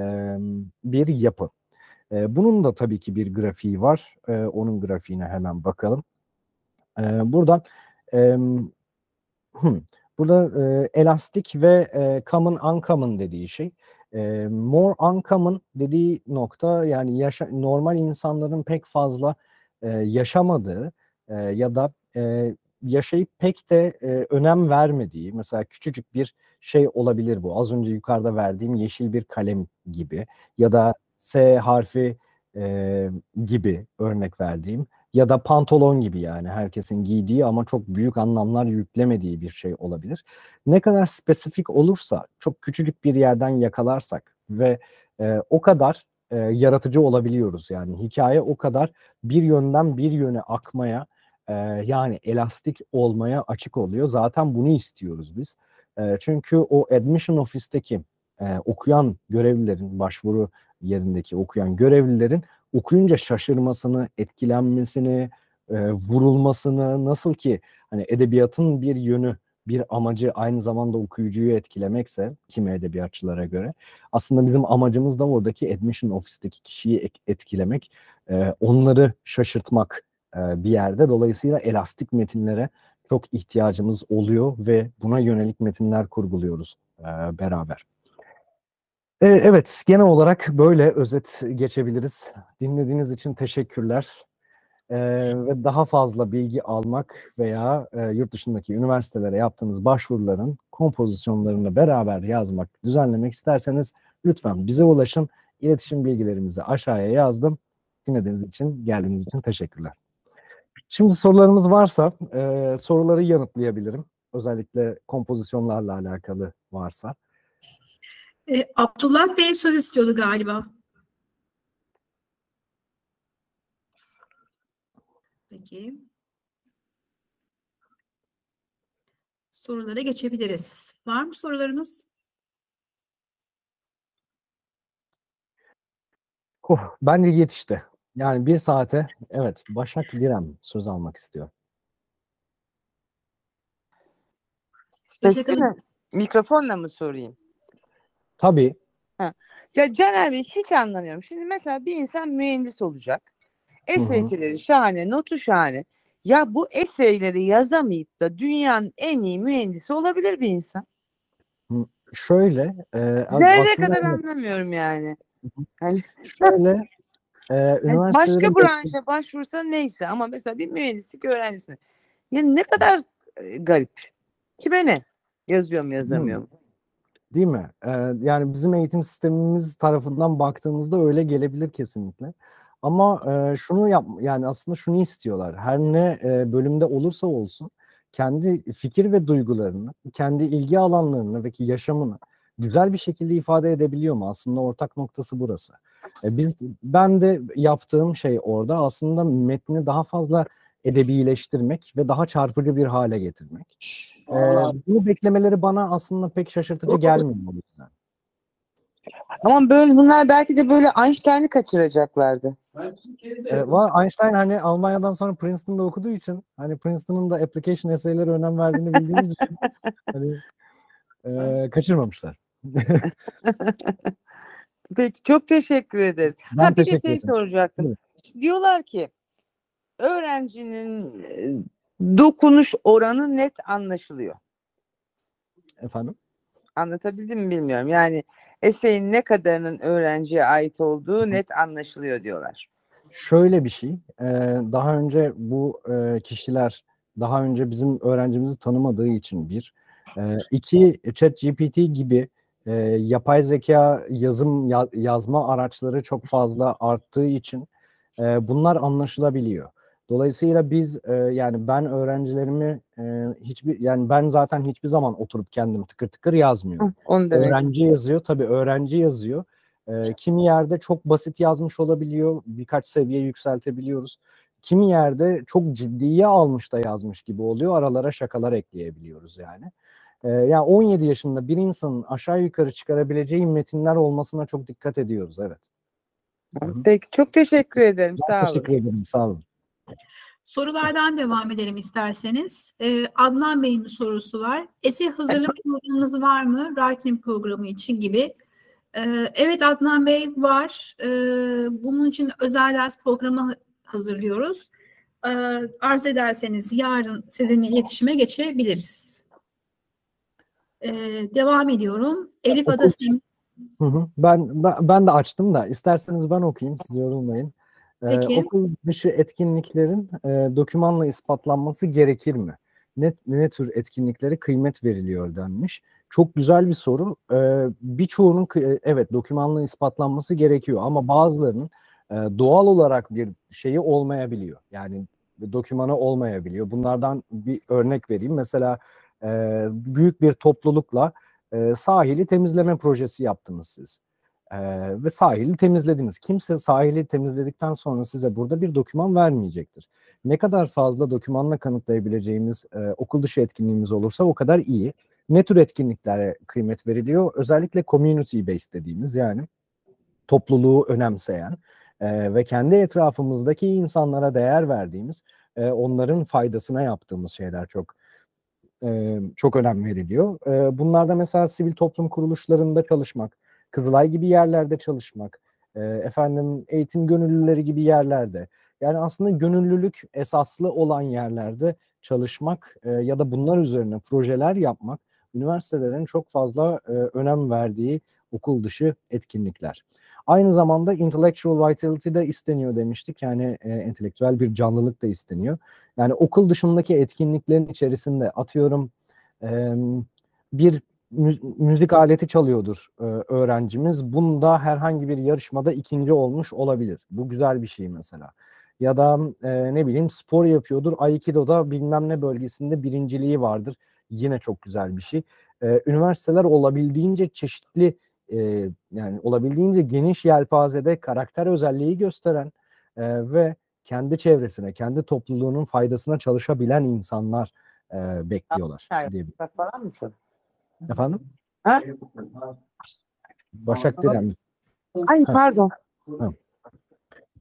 bir yapı. E, bunun da tabii ki bir grafiği var. E, onun grafiğine hemen bakalım. E, buradan e, hmm, burada e, elastik ve e, common uncommon dediği şey. E, more uncommon dediği nokta yani yaşa, normal insanların pek fazla e, yaşamadığı e, ya da e, yaşayıp pek de e, önem vermediği mesela küçücük bir şey olabilir bu. Az önce yukarıda verdiğim yeşil bir kalem gibi ya da S harfi e, gibi örnek verdiğim ya da pantolon gibi yani herkesin giydiği ama çok büyük anlamlar yüklemediği bir şey olabilir. Ne kadar spesifik olursa, çok küçücük bir yerden yakalarsak ve e, o kadar e, yaratıcı olabiliyoruz. Yani hikaye o kadar bir yönden bir yöne akmaya e, yani elastik olmaya açık oluyor. Zaten bunu istiyoruz biz. E, çünkü o admission office'teki e, okuyan görevlilerin, başvuru yerindeki okuyan görevlilerin okuyunca şaşırmasını, etkilenmesini, e, vurulmasını, nasıl ki hani edebiyatın bir yönü, bir amacı aynı zamanda okuyucuyu etkilemekse kimi edebiyatçılara göre aslında bizim amacımız da oradaki admission office'teki kişiyi etkilemek, e, onları şaşırtmak e, bir yerde. Dolayısıyla elastik metinlere çok ihtiyacımız oluyor ve buna yönelik metinler kurguluyoruz e, beraber. E, Evet, genel olarak böyle özet geçebiliriz. Dinlediğiniz için teşekkürler. E, ve daha fazla bilgi almak veya e, yurt dışındaki üniversitelere yaptığınız başvuruların kompozisyonlarını beraber yazmak, düzenlemek isterseniz lütfen bize ulaşın. İletişim bilgilerimizi aşağıya yazdım. Dinlediğiniz için, geldiğiniz için teşekkürler. Şimdi sorularımız varsa e, soruları yanıtlayabilirim. Özellikle kompozisyonlarla alakalı varsa. E, Abdullah Bey söz istiyordu galiba. Peki. Sorulara geçebiliriz. Var mı sorularınız? Oh, bence yetişti. Yani bir saate, evet, Başak Direm söz almak istiyor. Sesli mi? Mikrofonla mı sorayım? Tabii. Ha. Ya Caner Bey, hiç anlamıyorum. Şimdi mesela bir insan mühendis olacak. Eseyleri şahane, notu şahane. Ya bu eseyleri yazamayıp da dünyanın en iyi mühendisi olabilir bir insan. Hı, Şöyle, e, az- Zerre aslında kadar evet, anlamıyorum yani. Hani, şöyle, e, hani başka üniversitelerin branşa başvursa neyse ama mesela bir mühendislik öğrencisine. Ya ne kadar e, garip. Kime ne? Yazıyorum yazamıyorum. Değil mi? Ee, yani bizim eğitim sistemimiz tarafından baktığımızda öyle gelebilir kesinlikle. Ama e, şunu yap, yani aslında şunu istiyorlar. Her ne e, bölümde olursa olsun kendi fikir ve duygularını, kendi ilgi alanlarını ve ki yaşamını güzel bir şekilde ifade edebiliyor mu? Aslında ortak noktası burası. E, biz ben de yaptığım şey orada aslında metni daha fazla edebileştirmek ve daha çarpıcı bir hale getirmek. Ee, bunu beklemeleri bana aslında pek şaşırtıcı gelmiyor o yüzden. Ama böyle bunlar belki de böyle Einstein'ı kaçıracaklardı. Ee, va- Einstein hani Almanya'dan sonra Princeton'da okuduğu için hani Princeton'ın da application essay'lere önem verdiğini bildiğimiz için hani e, kaçırmamışlar. Peki, çok teşekkür ederiz. Ben Ha, bir de teşekkür şey ederim. soracaktım. Buyurun. Diyorlar ki öğrencinin e, dokunuş oranı net anlaşılıyor. Efendim? Anlatabildim mi bilmiyorum. Yani eseyin ne kadarının öğrenciye ait olduğu net anlaşılıyor diyorlar. Şöyle bir şey, e, daha önce bu e, kişiler daha önce bizim öğrencimizi tanımadığı için bir, e, iki ChatGPT gibi e, yapay zeka yazım ya- yazma araçları çok fazla arttığı için e, bunlar anlaşılabiliyor. Dolayısıyla biz e, yani ben öğrencilerimi e, hiçbir yani ben zaten hiçbir zaman oturup kendim tıkır tıkır yazmıyorum. Hı, onu demek istedim. Öğrenci yazıyor, tabii öğrenci yazıyor. E, kimi yerde çok basit yazmış olabiliyor, birkaç seviye yükseltebiliyoruz. Kimi yerde çok ciddiye almış da yazmış gibi oluyor, aralara şakalar ekleyebiliyoruz yani. E, yani on yedi yaşında bir insanın aşağı yukarı çıkarabileceği metinler olmasına çok dikkat ediyoruz, evet. Hı hı. Peki, çok teşekkür ederim. Ben Sağ olun. teşekkür ederim, sağ olun. Sorulardan devam edelim isterseniz. Ee, Adnan Bey'in bir sorusu var. Essay hazırlık programınız var mı? Writing programı için gibi. Ee, evet Adnan Bey var. Ee, bunun için özel ders programı hazırlıyoruz. Ee, arzu ederseniz yarın sizinle iletişime geçebiliriz. Ee, devam ediyorum. Elif Okul. Adasım. Hı hı. Ben, ben ben de açtım da isterseniz ben okuyayım, siz yorulmayın. Ee, Peki. okul dışı etkinliklerin e, dokümanla ispatlanması gerekir mi? Ne, ne tür etkinliklere kıymet veriliyor denmiş. Çok güzel bir soru. Ee, birçoğunun kı- evet dokümanla ispatlanması gerekiyor ama bazılarının e, doğal olarak bir şeyi olmayabiliyor. Yani dokümanı olmayabiliyor. Bunlardan bir örnek vereyim. Mesela e, büyük bir toplulukla e, sahili temizleme projesi yaptınız siz. E, ve sahili temizlediniz. Kimse sahili temizledikten sonra size burada bir doküman vermeyecektir. Ne kadar fazla dokümanla kanıtlayabileceğimiz e, okul dışı etkinliğimiz olursa o kadar iyi. Ne tür etkinliklere kıymet veriliyor? Özellikle community based dediğimiz, yani topluluğu önemseyen e, ve kendi etrafımızdaki insanlara değer verdiğimiz, e, onların faydasına yaptığımız şeyler çok e, çok önem veriliyor. E, bunlarda mesela sivil toplum kuruluşlarında çalışmak, Kızılay gibi yerlerde çalışmak, e, efendim eğitim gönüllüleri gibi yerlerde, yani aslında gönüllülük esaslı olan yerlerde çalışmak e, ya da bunlar üzerine projeler yapmak, üniversitelerin çok fazla e, önem verdiği okul dışı etkinlikler. Aynı zamanda intellectual vitality de isteniyor demiştik. Yani e, entelektüel bir canlılık da isteniyor. Yani okul dışındaki etkinliklerin içerisinde atıyorum e, bir mü- müzik aleti çalıyordur e, öğrencimiz. Bunda herhangi bir yarışmada ikinci olmuş olabilir. Bu güzel bir şey mesela. Ya da e, ne bileyim spor yapıyordur. Aikido'da bilmem ne bölgesinde birinciliği vardır. Yine çok güzel bir şey. E, üniversiteler olabildiğince çeşitli, e, yani olabildiğince geniş yelpazede karakter özelliği gösteren e, ve kendi çevresine, kendi topluluğunun faydasına çalışabilen insanlar e, bekliyorlar diye. Bak falan mısın? Efendim? Ha? Başak Direm. Ay Ha, pardon. ha.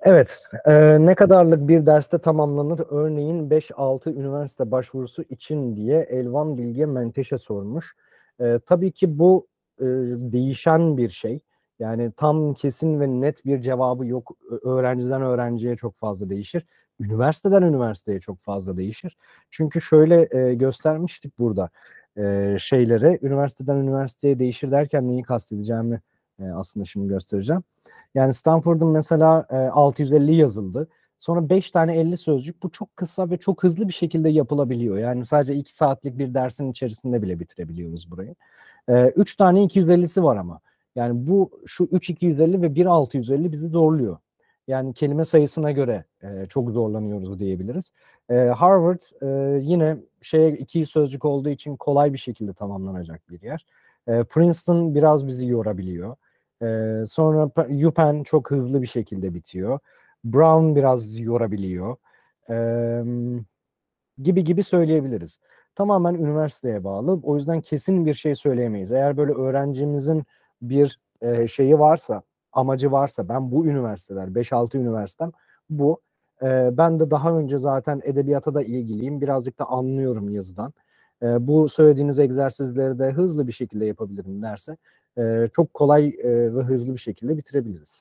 Evet, e, ne kadarlık bir derste tamamlanır? Örneğin beş altı üniversite başvurusu için diye Elvan Bilge Menteşe sormuş. E, tabii ki bu e, değişen bir şey. Yani tam kesin ve net bir cevabı yok. Ö- Öğrenciden öğrenciye çok fazla değişir. Üniversiteden üniversiteye çok fazla değişir. Çünkü şöyle e, göstermiştik burada e, şeyleri. Üniversiteden üniversiteye değişir derken neyi kastedeceğimi e, aslında şimdi göstereceğim. Yani Stanford'un mesela e, altı yüz elli yazıldı. Sonra beş tane elli sözcük. Bu çok kısa ve çok hızlı bir şekilde yapılabiliyor. Yani sadece iki saatlik bir dersin içerisinde bile bitirebiliyoruz burayı. E, üç tane iki yüz ellisi var ama. Yani bu şu üç iki yüz elli ve bir altı yüz elli bizi zorluyor. Yani kelime sayısına göre e, çok zorlanıyoruz diyebiliriz. E, Harvard e, yine şeye iki sözcük olduğu için kolay bir şekilde tamamlanacak bir yer. E, Princeton biraz bizi yorabiliyor. Ee, sonra UPenn çok hızlı bir şekilde bitiyor. Brown biraz yorabiliyor. Ee, gibi gibi söyleyebiliriz. Tamamen üniversiteye bağlı. O yüzden kesin bir şey söyleyemeyiz. Eğer böyle öğrencimizin bir e, şeyi varsa, amacı varsa, ben bu üniversiteler, beş altı üniversitem bu. E, ben de daha önce zaten edebiyata da ilgiliyim. Birazcık da anlıyorum yazıdan. E, bu söylediğiniz egzersizleri de hızlı bir şekilde yapabilirim derse e, çok kolay e, ve hızlı bir şekilde bitirebiliriz.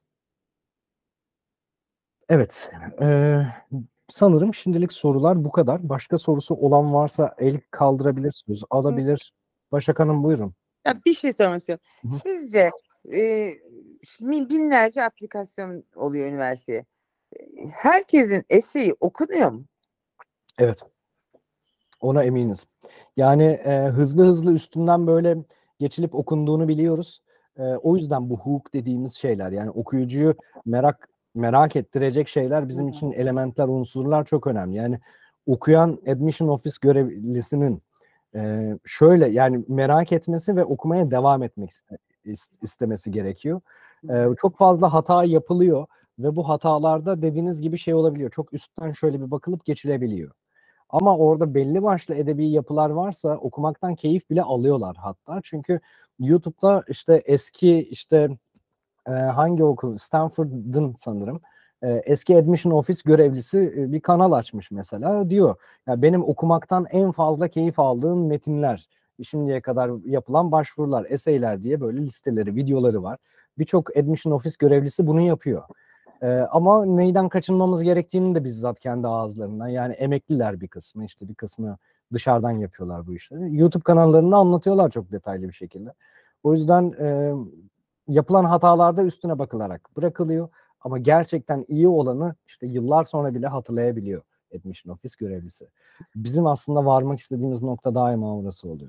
Evet. E, sanırım şimdilik sorular bu kadar. Başka sorusu olan varsa el kaldırabilir, söz alabilir. Başak Hanım buyurun. Ya bir şey sormak istiyorum. Hı hı. Sizce e, şimdi binlerce aplikasyon oluyor üniversiteye. E, Herkesin eseyi okunuyor mu? Evet. Ona eminiz. Yani e, hızlı hızlı üstünden böyle geçilip okunduğunu biliyoruz. E, o yüzden bu hook dediğimiz şeyler, yani okuyucuyu merak merak ettirecek şeyler bizim için elementler, unsurlar çok önemli. Yani okuyan admission office görevlisinin e, şöyle yani merak etmesi ve okumaya devam etmek iste- is- istemesi gerekiyor. E, çok fazla hata yapılıyor ve bu hatalarda dediğiniz gibi şey olabiliyor. Çok üstten şöyle bir bakılıp geçilebiliyor. Ama orada belli başlı edebi yapılar varsa okumaktan keyif bile alıyorlar hatta. Çünkü YouTube'da işte eski işte e, hangi okul? Stanford'ın sanırım. E, eski admission office görevlisi e, bir kanal açmış mesela. Diyor ya benim okumaktan en fazla keyif aldığım metinler, şimdiye kadar yapılan başvurular, eseyler diye böyle listeleri, videoları var. Birçok admission office görevlisi bunu yapıyor. Ee, ama neyden kaçınmamız gerektiğini de bizzat kendi ağızlarından, yani emekliler bir kısmı, işte bir kısmı dışarıdan yapıyorlar bu işleri. YouTube kanallarında anlatıyorlar çok detaylı bir şekilde. O yüzden e, yapılan hatalarda üstüne bakılarak bırakılıyor. Ama gerçekten iyi olanı işte yıllar sonra bile hatırlayabiliyor admission office görevlisi. Bizim aslında varmak istediğimiz nokta daima orası oluyor.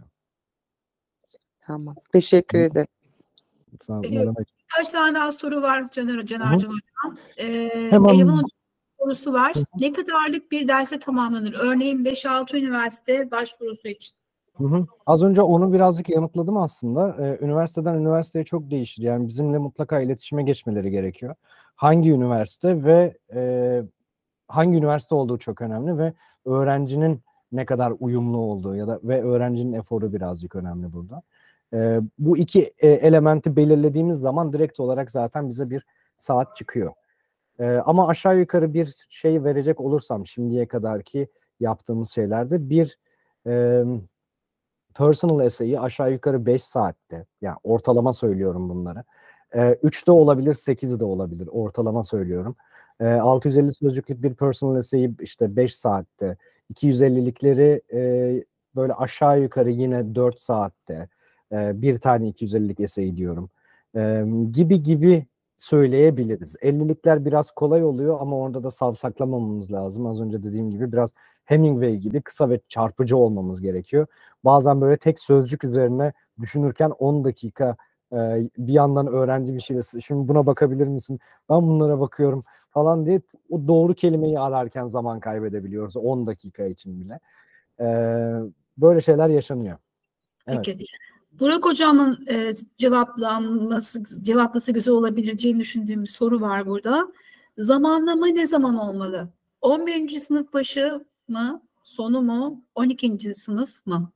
Tamam. Teşekkür ederim. Sağ Peki, ne demek? Kaç tane daha soru var Caner, Canercan Hocam? Ee, Hemen. Elvan Hocam sorusu var. Ne kadarlık bir derse tamamlanır? Örneğin beş altı üniversite başvurusu için. Hı hı. Az önce onu birazcık yanıtladım aslında. Ee, üniversiteden üniversiteye çok değişir. Yani bizimle mutlaka iletişime geçmeleri gerekiyor. Hangi üniversite ve e, hangi üniversite olduğu çok önemli ve öğrencinin ne kadar uyumlu olduğu ya da ve öğrencinin eforu birazcık önemli burada. E, bu iki e, elementi belirlediğimiz zaman direkt olarak zaten bize bir saat çıkıyor. E, ama aşağı yukarı bir şey verecek olursam şimdiye kadarki yaptığımız şeylerde bir e, personal essay'i aşağı yukarı beş saatte, yani ortalama söylüyorum bunları. Ee, üçte olabilir, sekizde olabilir. Ortalama söylüyorum. Ee, altı yüz elli sözcüklük bir personal essay'i işte beş saatte. iki yüz ellilikleri e, böyle aşağı yukarı yine dört saatte. E, bir tane iki yüz ellilik essay diyorum. E, gibi gibi söyleyebiliriz. ellilikler biraz kolay oluyor ama orada da savsaklamamamız lazım. Az önce dediğim gibi biraz Hemingway gibi kısa ve çarpıcı olmamız gerekiyor. Bazen böyle tek sözcük üzerine düşünürken on dakika e, bir yandan öğrenci bir şeyle şimdi buna bakabilir misin? Ben bunlara bakıyorum falan diye o doğru kelimeyi ararken zaman kaybedebiliyoruz on dakika için bile. E, böyle şeyler yaşanıyor. Evet. Peki. Burak Hocam'ın e, cevaplanması, cevaplası güzel olabileceğini düşündüğüm bir soru var burada. Zamanlama ne zaman olmalı? on birinci sınıf başı mı, sonu mu, on ikinci sınıf mı?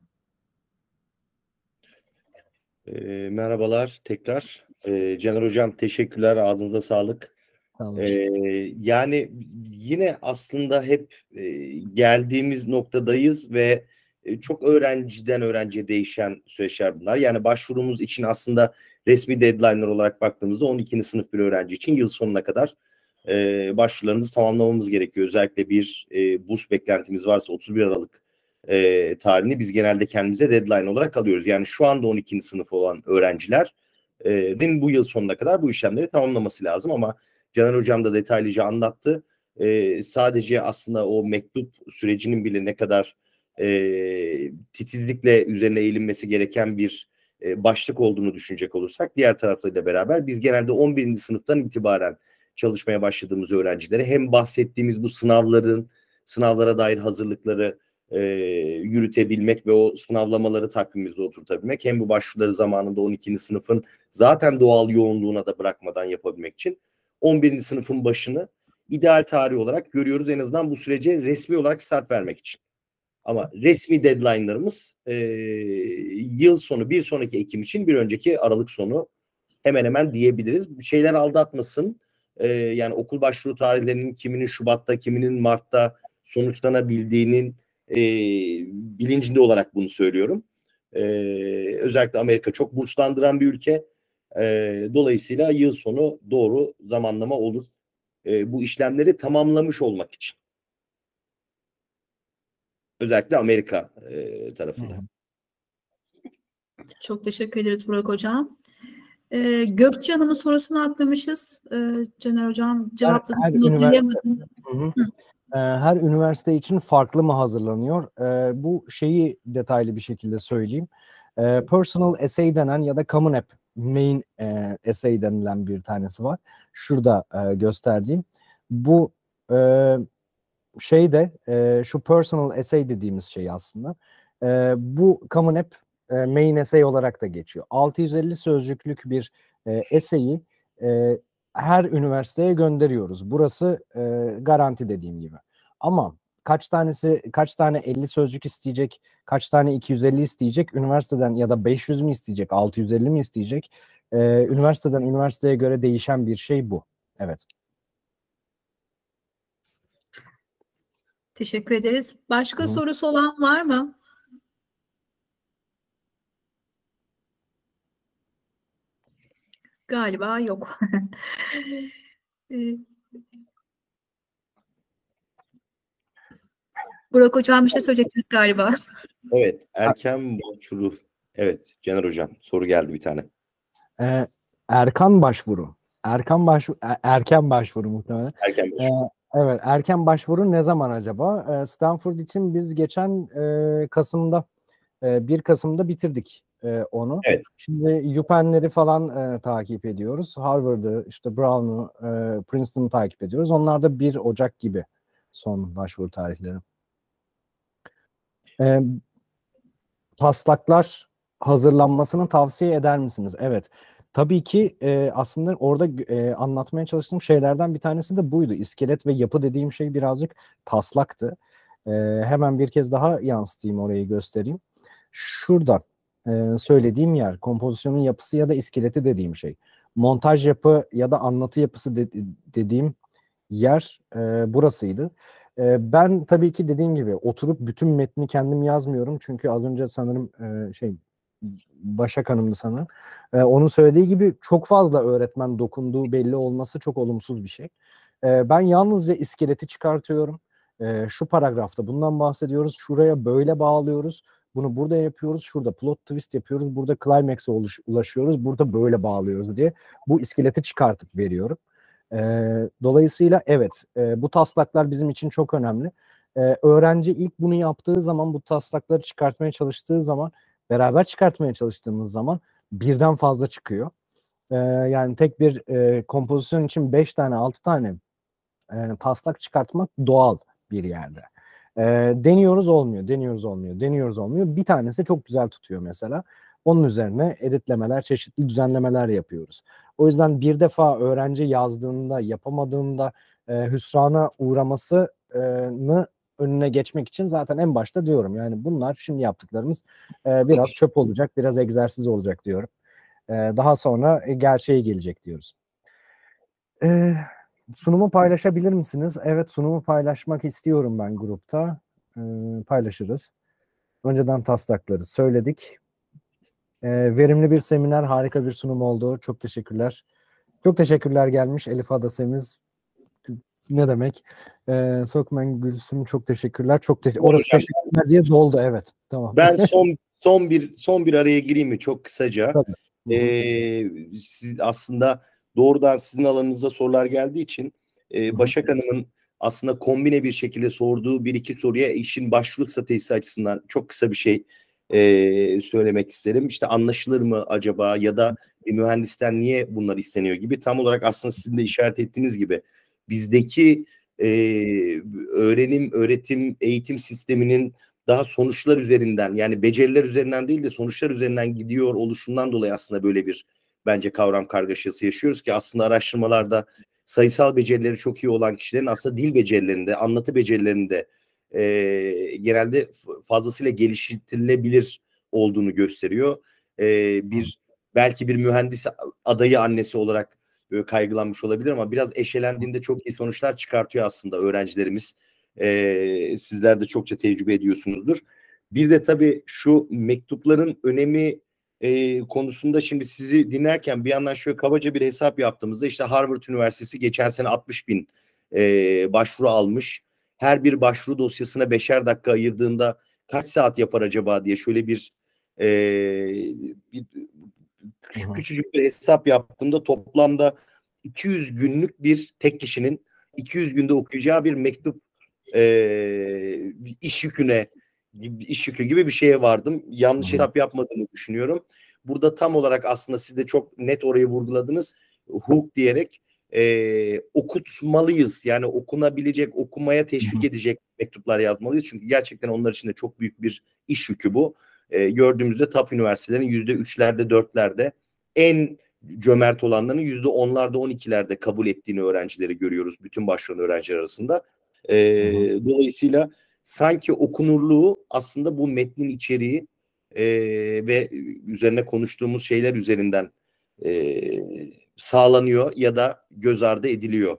E, merhabalar tekrar. E, Caner Hocam teşekkürler. Ağzınıza sağlık. Sağ olun. Ee, yani yine aslında hep e, geldiğimiz noktadayız ve e, çok öğrenciden öğrenciye değişen süreçler bunlar. Yani başvurumuz için aslında resmi deadline'lar olarak baktığımızda on ikinci sınıf bir öğrenci için yıl sonuna kadar e, başvurularımızı tamamlamamız gerekiyor. Özellikle bir e, burs beklentimiz varsa otuz bir Aralık e, tarihini biz genelde kendimize deadline olarak alıyoruz. Yani şu anda on ikinci sınıf olan öğrencilerin bu yıl sonuna kadar bu işlemleri tamamlaması lazım ama Caner Hocam da detaylıca anlattı. Ee, sadece aslında o mektup sürecinin bile ne kadar e, titizlikle üzerine eğilinmesi gereken bir e, başlık olduğunu düşünecek olursak, diğer taraflarıyla beraber biz genelde on birinci sınıftan itibaren çalışmaya başladığımız öğrencilere hem bahsettiğimiz bu sınavların, sınavlara dair hazırlıkları e, yürütebilmek ve o sınavlamaları takvimimizde oturtabilmek, hem bu başvuruları zamanında on ikinci sınıfın zaten doğal yoğunluğuna da bırakmadan yapabilmek için on birinci sınıfın başını ideal tarih olarak görüyoruz, en azından bu sürece resmi olarak start vermek için. Ama resmi deadline'larımız e, yıl sonu, bir sonraki Ekim için bir önceki Aralık sonu hemen hemen diyebiliriz. Bir şeyler aldatmasın. E, yani okul başvuru tarihlerinin kiminin Şubat'ta, kiminin Mart'ta sonuçlanabildiğinin e, bilincinde olarak bunu söylüyorum. E, özellikle Amerika çok burslandıran bir ülke. E, dolayısıyla yıl sonu doğru zamanlama olur. E, bu işlemleri tamamlamış olmak için. Özellikle Amerika e, tarafında. Çok teşekkür ederiz Burak Hocam. Ee, Gökçe Hanım'ın sorusunu atlamışız. Ee, Caner Hocam cevapladı. Her, her üniversite, hı hı. Ee, her üniversite için farklı mı hazırlanıyor? Ee, bu şeyi detaylı bir şekilde söyleyeyim. Ee, personal essay denen ya da Common App main e, essay denilen bir tanesi var. Şurada e, gösterdiğim. Bu e, şey de e, şu personal essay dediğimiz şey aslında. E, bu Common App e, main essay olarak da geçiyor. altı yüz elli sözcüklük bir e, essay'i e, her üniversiteye gönderiyoruz. Burası e, garanti dediğim gibi. Ama kaç tanesi, kaç tane elli sözcük isteyecek, kaç tane iki yüz elli isteyecek, üniversiteden ya da beş yüz mü isteyecek, altı yüz elli mi isteyecek? E, üniversiteden üniversiteye göre değişen bir şey bu. Evet. Teşekkür ederiz. Başka Hı. sorusu olan var mı? Galiba yok. Burak Hocam bir şey söyleyecektiniz galiba. Evet, erken başvuru. Evet, Caner Hocam soru geldi bir tane. Ee, erken başvuru. Erken başvuru, erken başvuru muhtemelen. Erken başvuru. Ee, evet, erken başvuru ne zaman acaba? Ee, Stanford için biz geçen e, Kasım'da, e, bir Kasım'da bitirdik e, onu. Evet. Şimdi UPenn'leri falan e, takip ediyoruz. Harvard'ı, işte Brown'u, e, Princeton'u takip ediyoruz. Onlar da bir Ocak gibi son başvuru tarihleri. E, taslaklar hazırlanmasını tavsiye eder misiniz? Evet. Tabii ki e, aslında orada e, anlatmaya çalıştığım şeylerden bir tanesi de buydu. İskelet ve yapı dediğim şey birazcık taslaktı. E, hemen bir kez daha yansıtayım, orayı göstereyim. Şurada e, söylediğim yer kompozisyonun yapısı ya da iskeleti dediğim şey. Montaj yapı ya da anlatı yapısı de, dediğim yer e, burasıydı. E, ben tabii ki dediğim gibi oturup bütün metni kendim yazmıyorum. Çünkü az önce sanırım e, şey Başak Hanım'dı sanırım. E, onun söylediği gibi çok fazla öğretmen dokunduğu belli olması çok olumsuz bir şey. E, ben yalnızca iskeleti çıkartıyorum. E, şu paragrafta bundan bahsediyoruz. Şuraya böyle bağlıyoruz. Bunu burada yapıyoruz. Şurada plot twist yapıyoruz. Burada climax'e ulaşıyoruz. Burada böyle bağlıyoruz diye bu iskeleti çıkartıp veriyorum. E, dolayısıyla evet, e, bu taslaklar bizim için çok önemli. E, öğrenci ilk bunu yaptığı zaman, bu taslakları çıkartmaya çalıştığı zaman, beraber çıkartmaya çalıştığımız zaman birden fazla çıkıyor. E, yani tek bir e, kompozisyon için beş tane, altı tane e, taslak çıkartmak doğal bir yerde. E, deniyoruz olmuyor, deniyoruz olmuyor, deniyoruz olmuyor. Bir tanesi çok güzel tutuyor mesela. Onun üzerine editlemeler, çeşitli düzenlemeler yapıyoruz. O yüzden bir defa öğrenci yazdığında, yapamadığında e, hüsrana uğramasını önüne geçmek için zaten en başta diyorum. Yani bunlar şimdi yaptıklarımız e, biraz çöp olacak, biraz egzersiz olacak diyorum. E, daha sonra e, gerçeğe gelecek diyoruz. E, sunumu paylaşabilir misiniz? Evet, sunumu paylaşmak istiyorum ben grupta. Ee, paylaşırız. Önceden taslakları söyledik. Ee, verimli bir seminer, harika bir sunum oldu. Çok teşekkürler. Çok teşekkürler gelmiş Elif Adasemiz. Ne demek? Ee, Sokmen Gülsüm çok teşekkürler. Çok teşekkür. Orası Hocam, teşekkürler diye doldu, evet. Tamam. Ben son son bir son bir araya gireyim mi çok kısaca? Tabii. Hı hı. Ee, siz aslında doğrudan sizin alanınıza sorular geldiği için e, Başak Hanım'ın aslında kombine bir şekilde sorduğu bir iki soruya işin başvuru stratejisi açısından çok kısa bir şey e, söylemek isterim. İşte anlaşılır mı acaba ya da bir mühendisten niye bunlar isteniyor gibi, tam olarak aslında sizin de işaret ettiğiniz gibi bizdeki e, öğrenim, öğretim, eğitim sisteminin daha sonuçlar üzerinden, yani beceriler üzerinden değil de sonuçlar üzerinden gidiyor oluşundan dolayı aslında böyle bir bence kavram kargaşası yaşıyoruz ki aslında araştırmalarda sayısal becerileri çok iyi olan kişilerin aslında dil becerilerinde, anlatı becerilerinde e, genelde fazlasıyla geliştirilebilir olduğunu gösteriyor. E, bir belki bir mühendis adayı annesi olarak böyle kaygılanmış olabilir ama biraz eşelendiğinde çok iyi sonuçlar çıkartıyor aslında öğrencilerimiz. Ee, sizler de çokça tecrübe ediyorsunuzdur. Bir de tabii şu mektupların önemi e, konusunda şimdi sizi dinlerken bir yandan şöyle kabaca bir hesap yaptığımızda işte Harvard Üniversitesi geçen sene altmış bin e, başvuru almış. Her bir başvuru dosyasına beşer dakika ayırdığında kaç saat yapar acaba diye şöyle bir, e, bir küçük küçücük bir hesap yaptığımda toplamda iki yüz günlük bir tek kişinin iki yüz günde okuyacağı bir mektup e, iş yüküne iş yükü gibi bir şeye vardım. Yanlış Hı-hı. hesap yapmadığımı düşünüyorum. Burada tam olarak aslında siz de çok net orayı vurguladınız. Hook diyerek e, okutmalıyız. Yani okunabilecek, okumaya teşvik edecek mektuplar yazmalıyız. Çünkü gerçekten onlar için de çok büyük bir iş yükü bu. E, gördüğümüzde top üniversitelerin yüzde üçlerde, dörtlerde, en cömert olanların yüzde onlarda, on ikilerde kabul ettiğini öğrencileri görüyoruz. Bütün başvuran öğrenciler arasında. E, dolayısıyla sanki okunurluğu aslında bu metnin içeriği e, ve üzerine konuştuğumuz şeyler üzerinden e, sağlanıyor ya da göz ardı ediliyor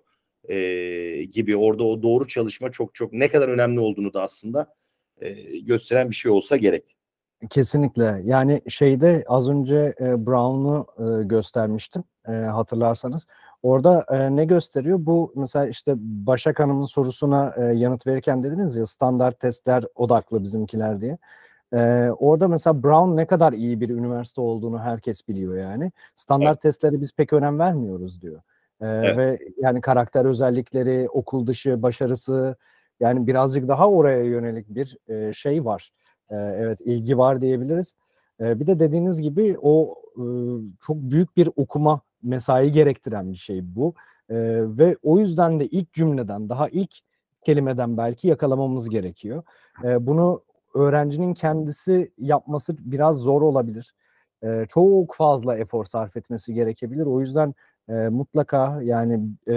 e, gibi. Orada o doğru çalışma çok çok ne kadar önemli olduğunu da aslında e, gösteren bir şey olsa gerek. Kesinlikle. Yani şeyde az önce e, Brown'u e, göstermiştim e, hatırlarsanız. Orada e, ne gösteriyor? Bu mesela işte Başak Hanım'ın sorusuna e, yanıt verirken dediniz ya standart testler odaklı bizimkiler diye. E, orada mesela Brown ne kadar iyi bir üniversite olduğunu herkes biliyor yani. Standart evet. testlere biz pek önem vermiyoruz diyor. E, evet. Ve yani karakter özellikleri, okul dışı başarısı, yani birazcık daha oraya yönelik bir e, şey var. Evet, ilgi var diyebiliriz. Bir de dediğiniz gibi o çok büyük bir okuma mesai gerektiren bir şey bu. Ve o yüzden de ilk cümleden, daha ilk kelimeden belki yakalamamız gerekiyor. Bunu öğrencinin kendisi yapması biraz zor olabilir. Çok fazla efor sarf etmesi gerekebilir. O yüzden mutlaka yani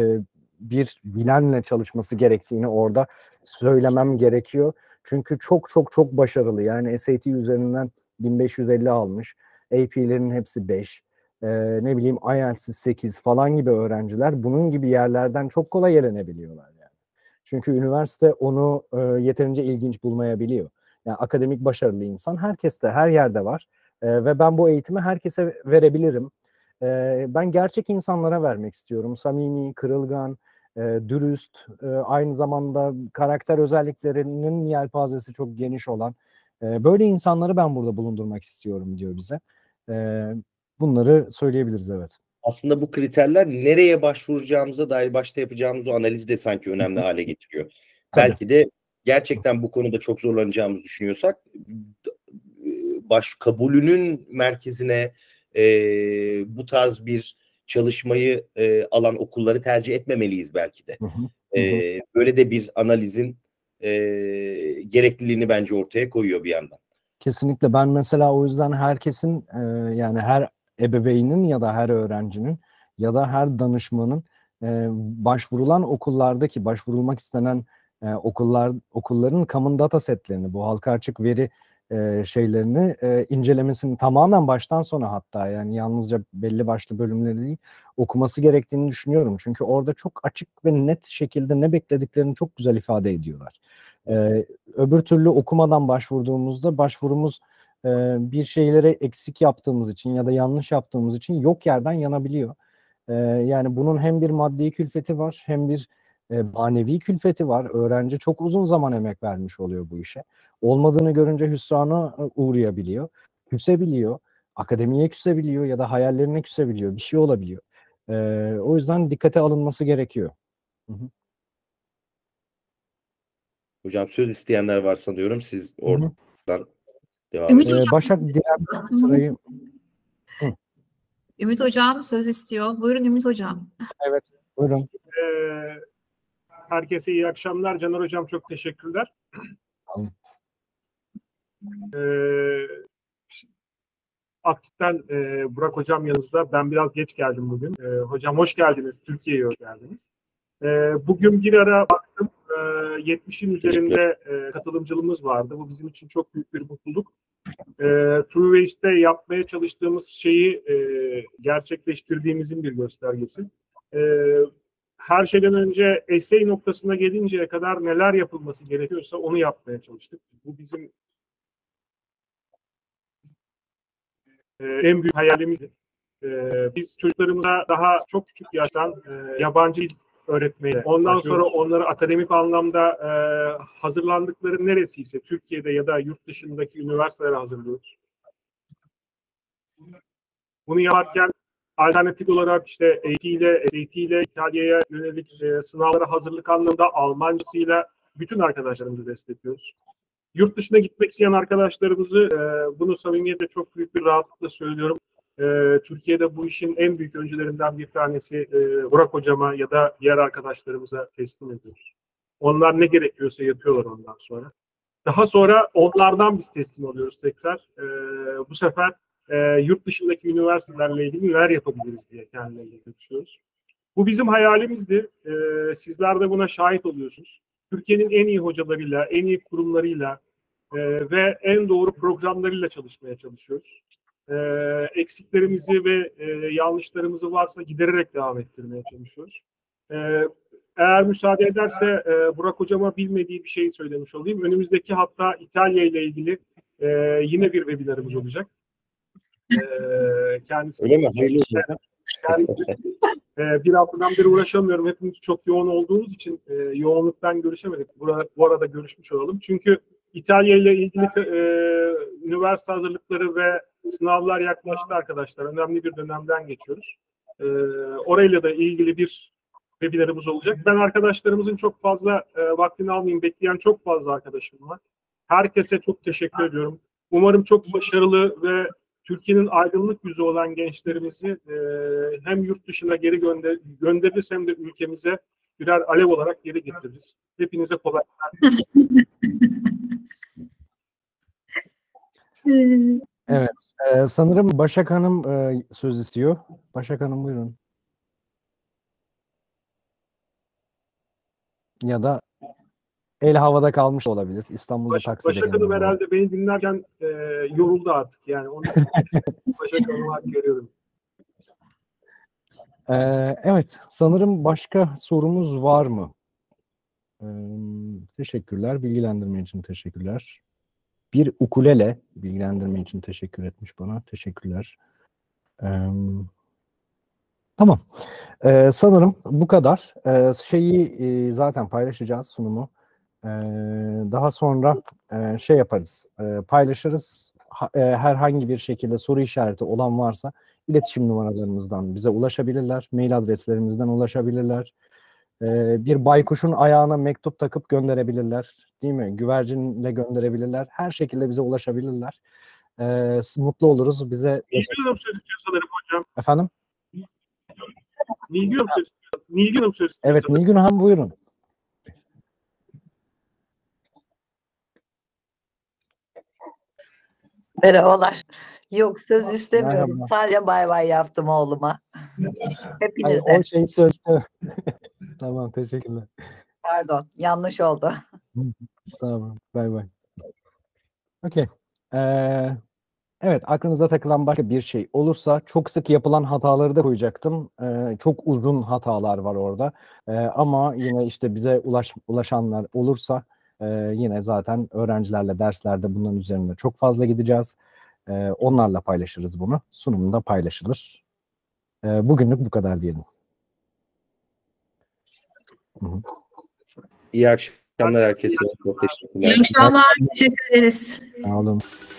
bir bilenle çalışması gerektiğini orada söylemem gerekiyor. Çünkü çok çok çok başarılı. Yani S A T üzerinden bin beş yüz elli almış. A P'lerin hepsi beş. Ee, ne bileyim I E L T S sekiz falan gibi öğrenciler bunun gibi yerlerden çok kolay elenebiliyorlar yani. Çünkü üniversite onu e, yeterince ilginç bulmayabiliyor. Yani akademik başarılı insan herkeste, her yerde var. E, ve ben bu eğitimi herkese verebilirim. E, ben gerçek insanlara vermek istiyorum. Samimi, kırılgan, E, dürüst, e, aynı zamanda karakter özelliklerinin yelpazesi çok geniş olan e, böyle insanları ben burada bulundurmak istiyorum diyor bize. E, bunları söyleyebiliriz, evet. Aslında bu kriterler nereye başvuracağımıza dair başta yapacağımız o analizi de sanki önemli hale getiriyor. Tabii. Belki de gerçekten bu konuda çok zorlanacağımızı düşünüyorsak baş kabulünün merkezine e, bu tarz bir çalışmayı e, alan okulları tercih etmemeliyiz belki de. Hı hı. E, böyle de bir analizin e, gerekliliğini bence ortaya koyuyor bir yandan. Kesinlikle. Ben mesela o yüzden herkesin e, yani her ebeveynin ya da her öğrencinin ya da her danışmanın e, başvurulan okullardaki başvurulmak istenen e, okullar okulların common data setlerini, bu halka açık veri e, şeylerini e, incelemesini tamamen baştan sona, hatta yani yalnızca belli başlı bölümleri değil, okuması gerektiğini düşünüyorum. Çünkü orada çok açık ve net şekilde ne beklediklerini çok güzel ifade ediyorlar. E, öbür türlü okumadan başvurduğumuzda başvurumuz e, bir şeyleri eksik yaptığımız için ya da yanlış yaptığımız için yok yerden yanabiliyor. E, yani bunun hem bir maddi külfeti var, hem bir e, manevi külfeti var. Öğrenci çok uzun zaman emek vermiş oluyor bu işe. Olmadığını görünce hüsrana uğrayabiliyor, küsebiliyor, akademiye küsebiliyor ya da hayallerine küsebiliyor, bir şey olabiliyor. E, o yüzden dikkate alınması gerekiyor. Hı hı. Hocam söz isteyenler var sanıyorum. Siz Hı hı. oradan devam Ümit edin. Ee, Hocam. Başak diğer sırayı... Hı. Ümit Hocam söz istiyor. Buyurun Ümit Hocam. Evet, buyurun. Ee, herkese iyi akşamlar. Caner Hocam çok teşekkürler. Tamam. Ee, Aktif'ten e, Burak Hocam yanınızda. Ben biraz geç geldim bugün. Ee, hocam hoş geldiniz. Türkiye'ye hoş geldiniz. Ee, bugün bir ara baktım. E, yetmişin üzerinde e, katılımcılığımız vardı. Bu bizim için çok büyük bir mutluluk. E, True Waste'te yapmaya çalıştığımız şeyi e, gerçekleştirdiğimizin bir göstergesi. E, her şeyden önce essay noktasına gelinceye kadar neler yapılması gerekiyorsa onu yapmaya çalıştık. Bu bizim e, en büyük hayalimizdi. E, biz çocuklarımıza daha çok küçük yaştan e, yabancı dil öğretmeye, ondan sonra onları akademik anlamda e, hazırlandıkları neresiyse Türkiye'de ya da yurt dışındaki üniversitelere hazırlıyoruz. Bunu yaparken alternatif olarak işte A P ile, S A T ile İtalya'ya yönelik e, sınavlara hazırlık anlamında Almancasıyla bütün arkadaşlarımızı destekliyoruz. Yurt dışına gitmek isteyen arkadaşlarımızı e, bunu samimiyetle çok büyük bir rahatlıkla söylüyorum. E, Türkiye'de bu işin en büyük öncülerinden bir tanesi e, Burak Hocama ya da diğer arkadaşlarımıza teslim ediyoruz. Onlar ne gerekiyorsa yapıyorlar ondan sonra. Daha sonra onlardan biz teslim alıyoruz tekrar. E, bu sefer e, yurt dışındaki üniversitelerle ilgili neler yapabiliriz diye kendilerine görüşüyoruz. Bu bizim hayalimizdi. E, sizler de buna şahit oluyorsunuz. Türkiye'nin en iyi hocalarıyla, en iyi kurumlarıyla e, ve en doğru programlarıyla çalışmaya çalışıyoruz. E, eksiklerimizi ve e, yanlışlarımızı varsa gidererek devam ettirmeye çalışıyoruz. E, eğer müsaade ederse e, Burak Hocama bilmediği bir şey söylemiş olayım. Önümüzdeki hafta İtalya ile ilgili e, yine bir webinarımız olacak. E, kendisi Öyle mi? Hayırlı olsun. kendisi e, bir haftadan beri uğraşamıyorum. Hepimiz çok yoğun olduğumuz için e, yoğunluktan görüşemedik. Bu, bu arada görüşmüş olalım. Çünkü İtalya ile ilgili e, üniversite hazırlıkları ve sınavlar yaklaştı arkadaşlar. Önemli bir dönemden geçiyoruz. E, orayla da ilgili bir webinarımız olacak. Ben arkadaşlarımızın çok fazla e, vaktini almayayım. Bekleyen çok fazla arkadaşım var. Herkese çok teşekkür ediyorum. Umarım çok başarılı ve Türkiye'nin aydınlık yüzü olan gençlerimizi e, hem yurt dışına geri gönder göndeririz hem de ülkemize birer alev olarak geri getiririz. Hepinize kolaylıklar. Evet, e, sanırım Başak Hanım e, söz istiyor. Başak Hanım buyurun. Ya da el havada kalmış olabilir. İstanbul'da Baş, taksi Başak Hanım bekliyorum. herhalde beni dinlerken e, yoruldu artık yani. Onun için Başak Hanım'ı görüyorum. Ee, evet, sanırım başka sorumuz var mı? Ee, teşekkürler, bilgilendirme için teşekkürler. Bir ukulele bilgilendirme için teşekkür etmiş bana. Teşekkürler. Ee, tamam. Ee, sanırım bu kadar. Ee, şeyi e, zaten paylaşacağız sunumu. Ee, daha sonra e, şey yaparız, e, paylaşırız. Ha, e, herhangi bir şekilde soru işareti olan varsa iletişim numaralarımızdan bize ulaşabilirler. Mail adreslerimizden ulaşabilirler. Ee, bir baykuşun ayağına mektup takıp gönderebilirler. Değil mi? Güvercinle gönderebilirler. Her şekilde bize ulaşabilirler. Ee, mutlu oluruz. Bize... Nilgün Hanım söz istiyor sanırım hocam. Efendim? Nilgün Hanım söz istiyor. Nilgün Hanım söz istiyor. Evet, sanırım. Nilgün Hanım buyurun. Merhabalar. Yok söz istemiyorum. Merhaba. Sadece bay bay yaptım oğluma. Hepinize. Hayır, o şey sözde. Tamam, teşekkürler. Pardon, yanlış oldu. Tamam, bay bay. Okay. Ee, evet, aklınıza takılan başka bir şey olursa çok sık yapılan hataları da koyacaktım. Ee, çok uzun hatalar var orada. Ee, ama yine işte bize ulaş, ulaşanlar olursa e, yine zaten öğrencilerle derslerde bunların üzerine çok fazla gideceğiz. Ee, onlarla paylaşırız bunu. Sunumunda paylaşılır. Ee, bugünlük bu kadar diyelim. Hı hı. İyi akşamlar herkese. Çok teşekkürler. İyi akşamlar. Teşekkür ederiz. Sağ olun.